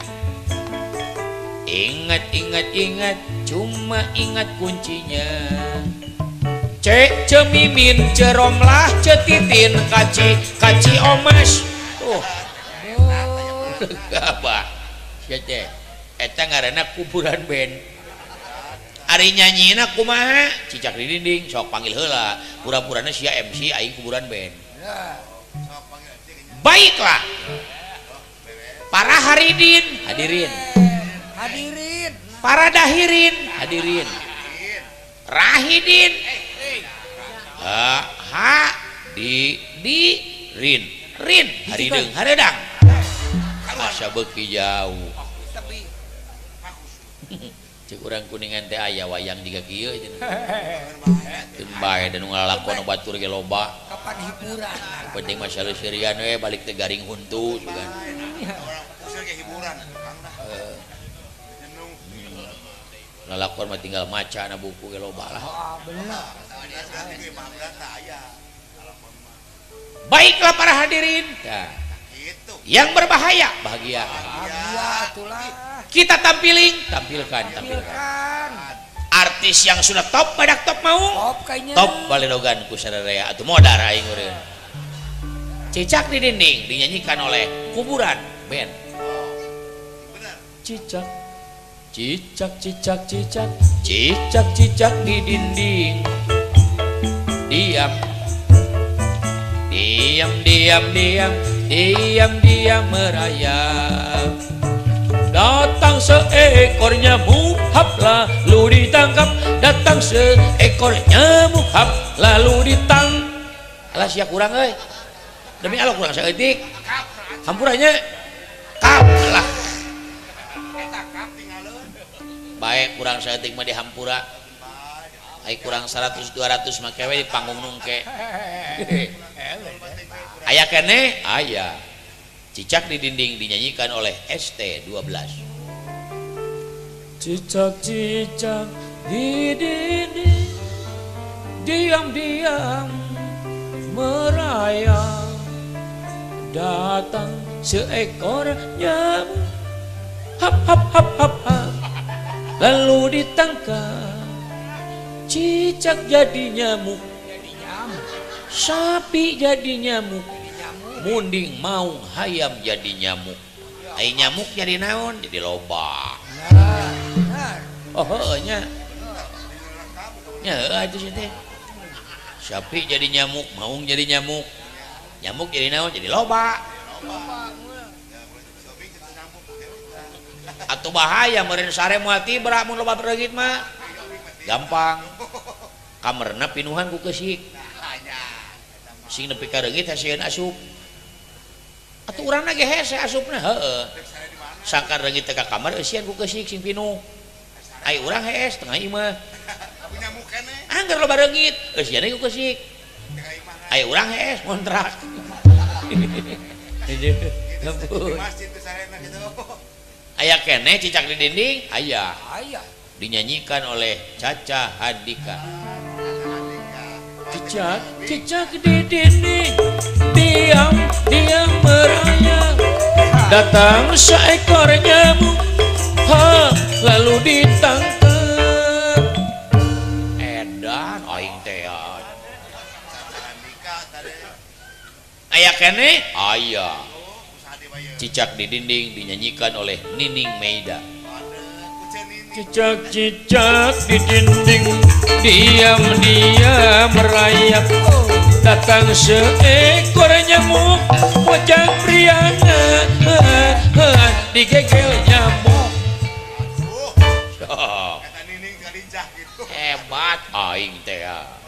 Ingat ingat ingat, cuma ingat kuncinya. Cek cemimin ceromlah cetitin kaci kaci omas. Oh. Apa? Sia teh. Eta ngaranna Kuburan Band. Ari nyanyina kumaha? Cicak di Dinding sok panggil heula. Pura-purana sia M C aing Kuburan Band. Baiklah. Para haridin hadirin. Hadirin. Para dahirin hadirin. Rahidin. Ha, ha di di rin rin harideung hareudang. Asa beuki jauh. Cek urang Kuningan teh aya wayang jiga kieu cenah. Teu bae dan ngalakon batur ge loba. Kapan hiburan? Penting mah saleuseurian we balik teh garing huntu juga. Usil ge hiburan. Heeh. Lalakon mah tinggal maca na buku ge loba lah. Ah, bener. Baiklah para hadirin. Ya. Yang berbahaya bahagia. Bahagia itulah. Kita tampiling, tampilkan, tampilkan. Artis yang sudah top badak top mau. Top kayaknya. Top baledogan ku sadaya atuh modar aing urang. Cicak di Dinding dinyanyikan oleh Kuburan Band. Cicak. Cicak cicak cicak. Cicak cicak di dinding. Diam. Diam diam diam. Diam diam merayap. Datang seekor nyamuk hap lalu ditangkap. Datang seekor nyamuk hap lalu ditang. Alah sia kurang euy. Demi Allah kurang saeutik. Hampurannya kap lah. Baik kurang saeutik mah dihampura. Ai kurang seratus dua ratus mah kewe di panggung nungke. Aya keneh? Aya. Cicak di Dinding dinyanyikan oleh S T dua belas. Cicak cicak di dinding, diam-diam merayap. Datang seekor nyamuk, hap hap hap hap hap, lalu ditangkap. Cicak jadi nyamuk, sapi jadi nyamuk, munding maung hayam jadi nyamuk. Ai nyamuk jadi naon? Jadi loba. Oh heuh nya. Nya heuh atuh sih teh. Sapi jadi nyamuk, maung jadi nyamuk. Nyamuk jadi naon? Jadi loba. Atuh bahaya meureun sare moal tibra mun loba bereugit mah. Gampang. Kamarna pinuhan ku keusik. Sing nepi ka reugit hasieun asup. Atuh urangna ge hese asupna heueuh. Sangkan reugit teh ka kamar eusian ku keusik sing pinuh. Ai urang hees tengah imah. Nyamuk keneh. Angger loba reugit eusian ku keusik. Ai urang hees ngontrak. Aya keneh Cicak di Dinding? Aya. Aya. Dinyanyikan oleh Caca Handika. Cicak, cicak di dinding, diam, diam merayap. Datang seekor nyamuk, ha, lalu ditangkap. Edan, aing teh. Aya keneh? Aya. Cicak di Dinding dinyanyikan oleh Nining Meida. Cicak-cicak di dinding diam-diam merayap. Datang seekor nyamuk mojang priana digegel nyamuk. Kata nining galincah gitu. Hebat aing teh.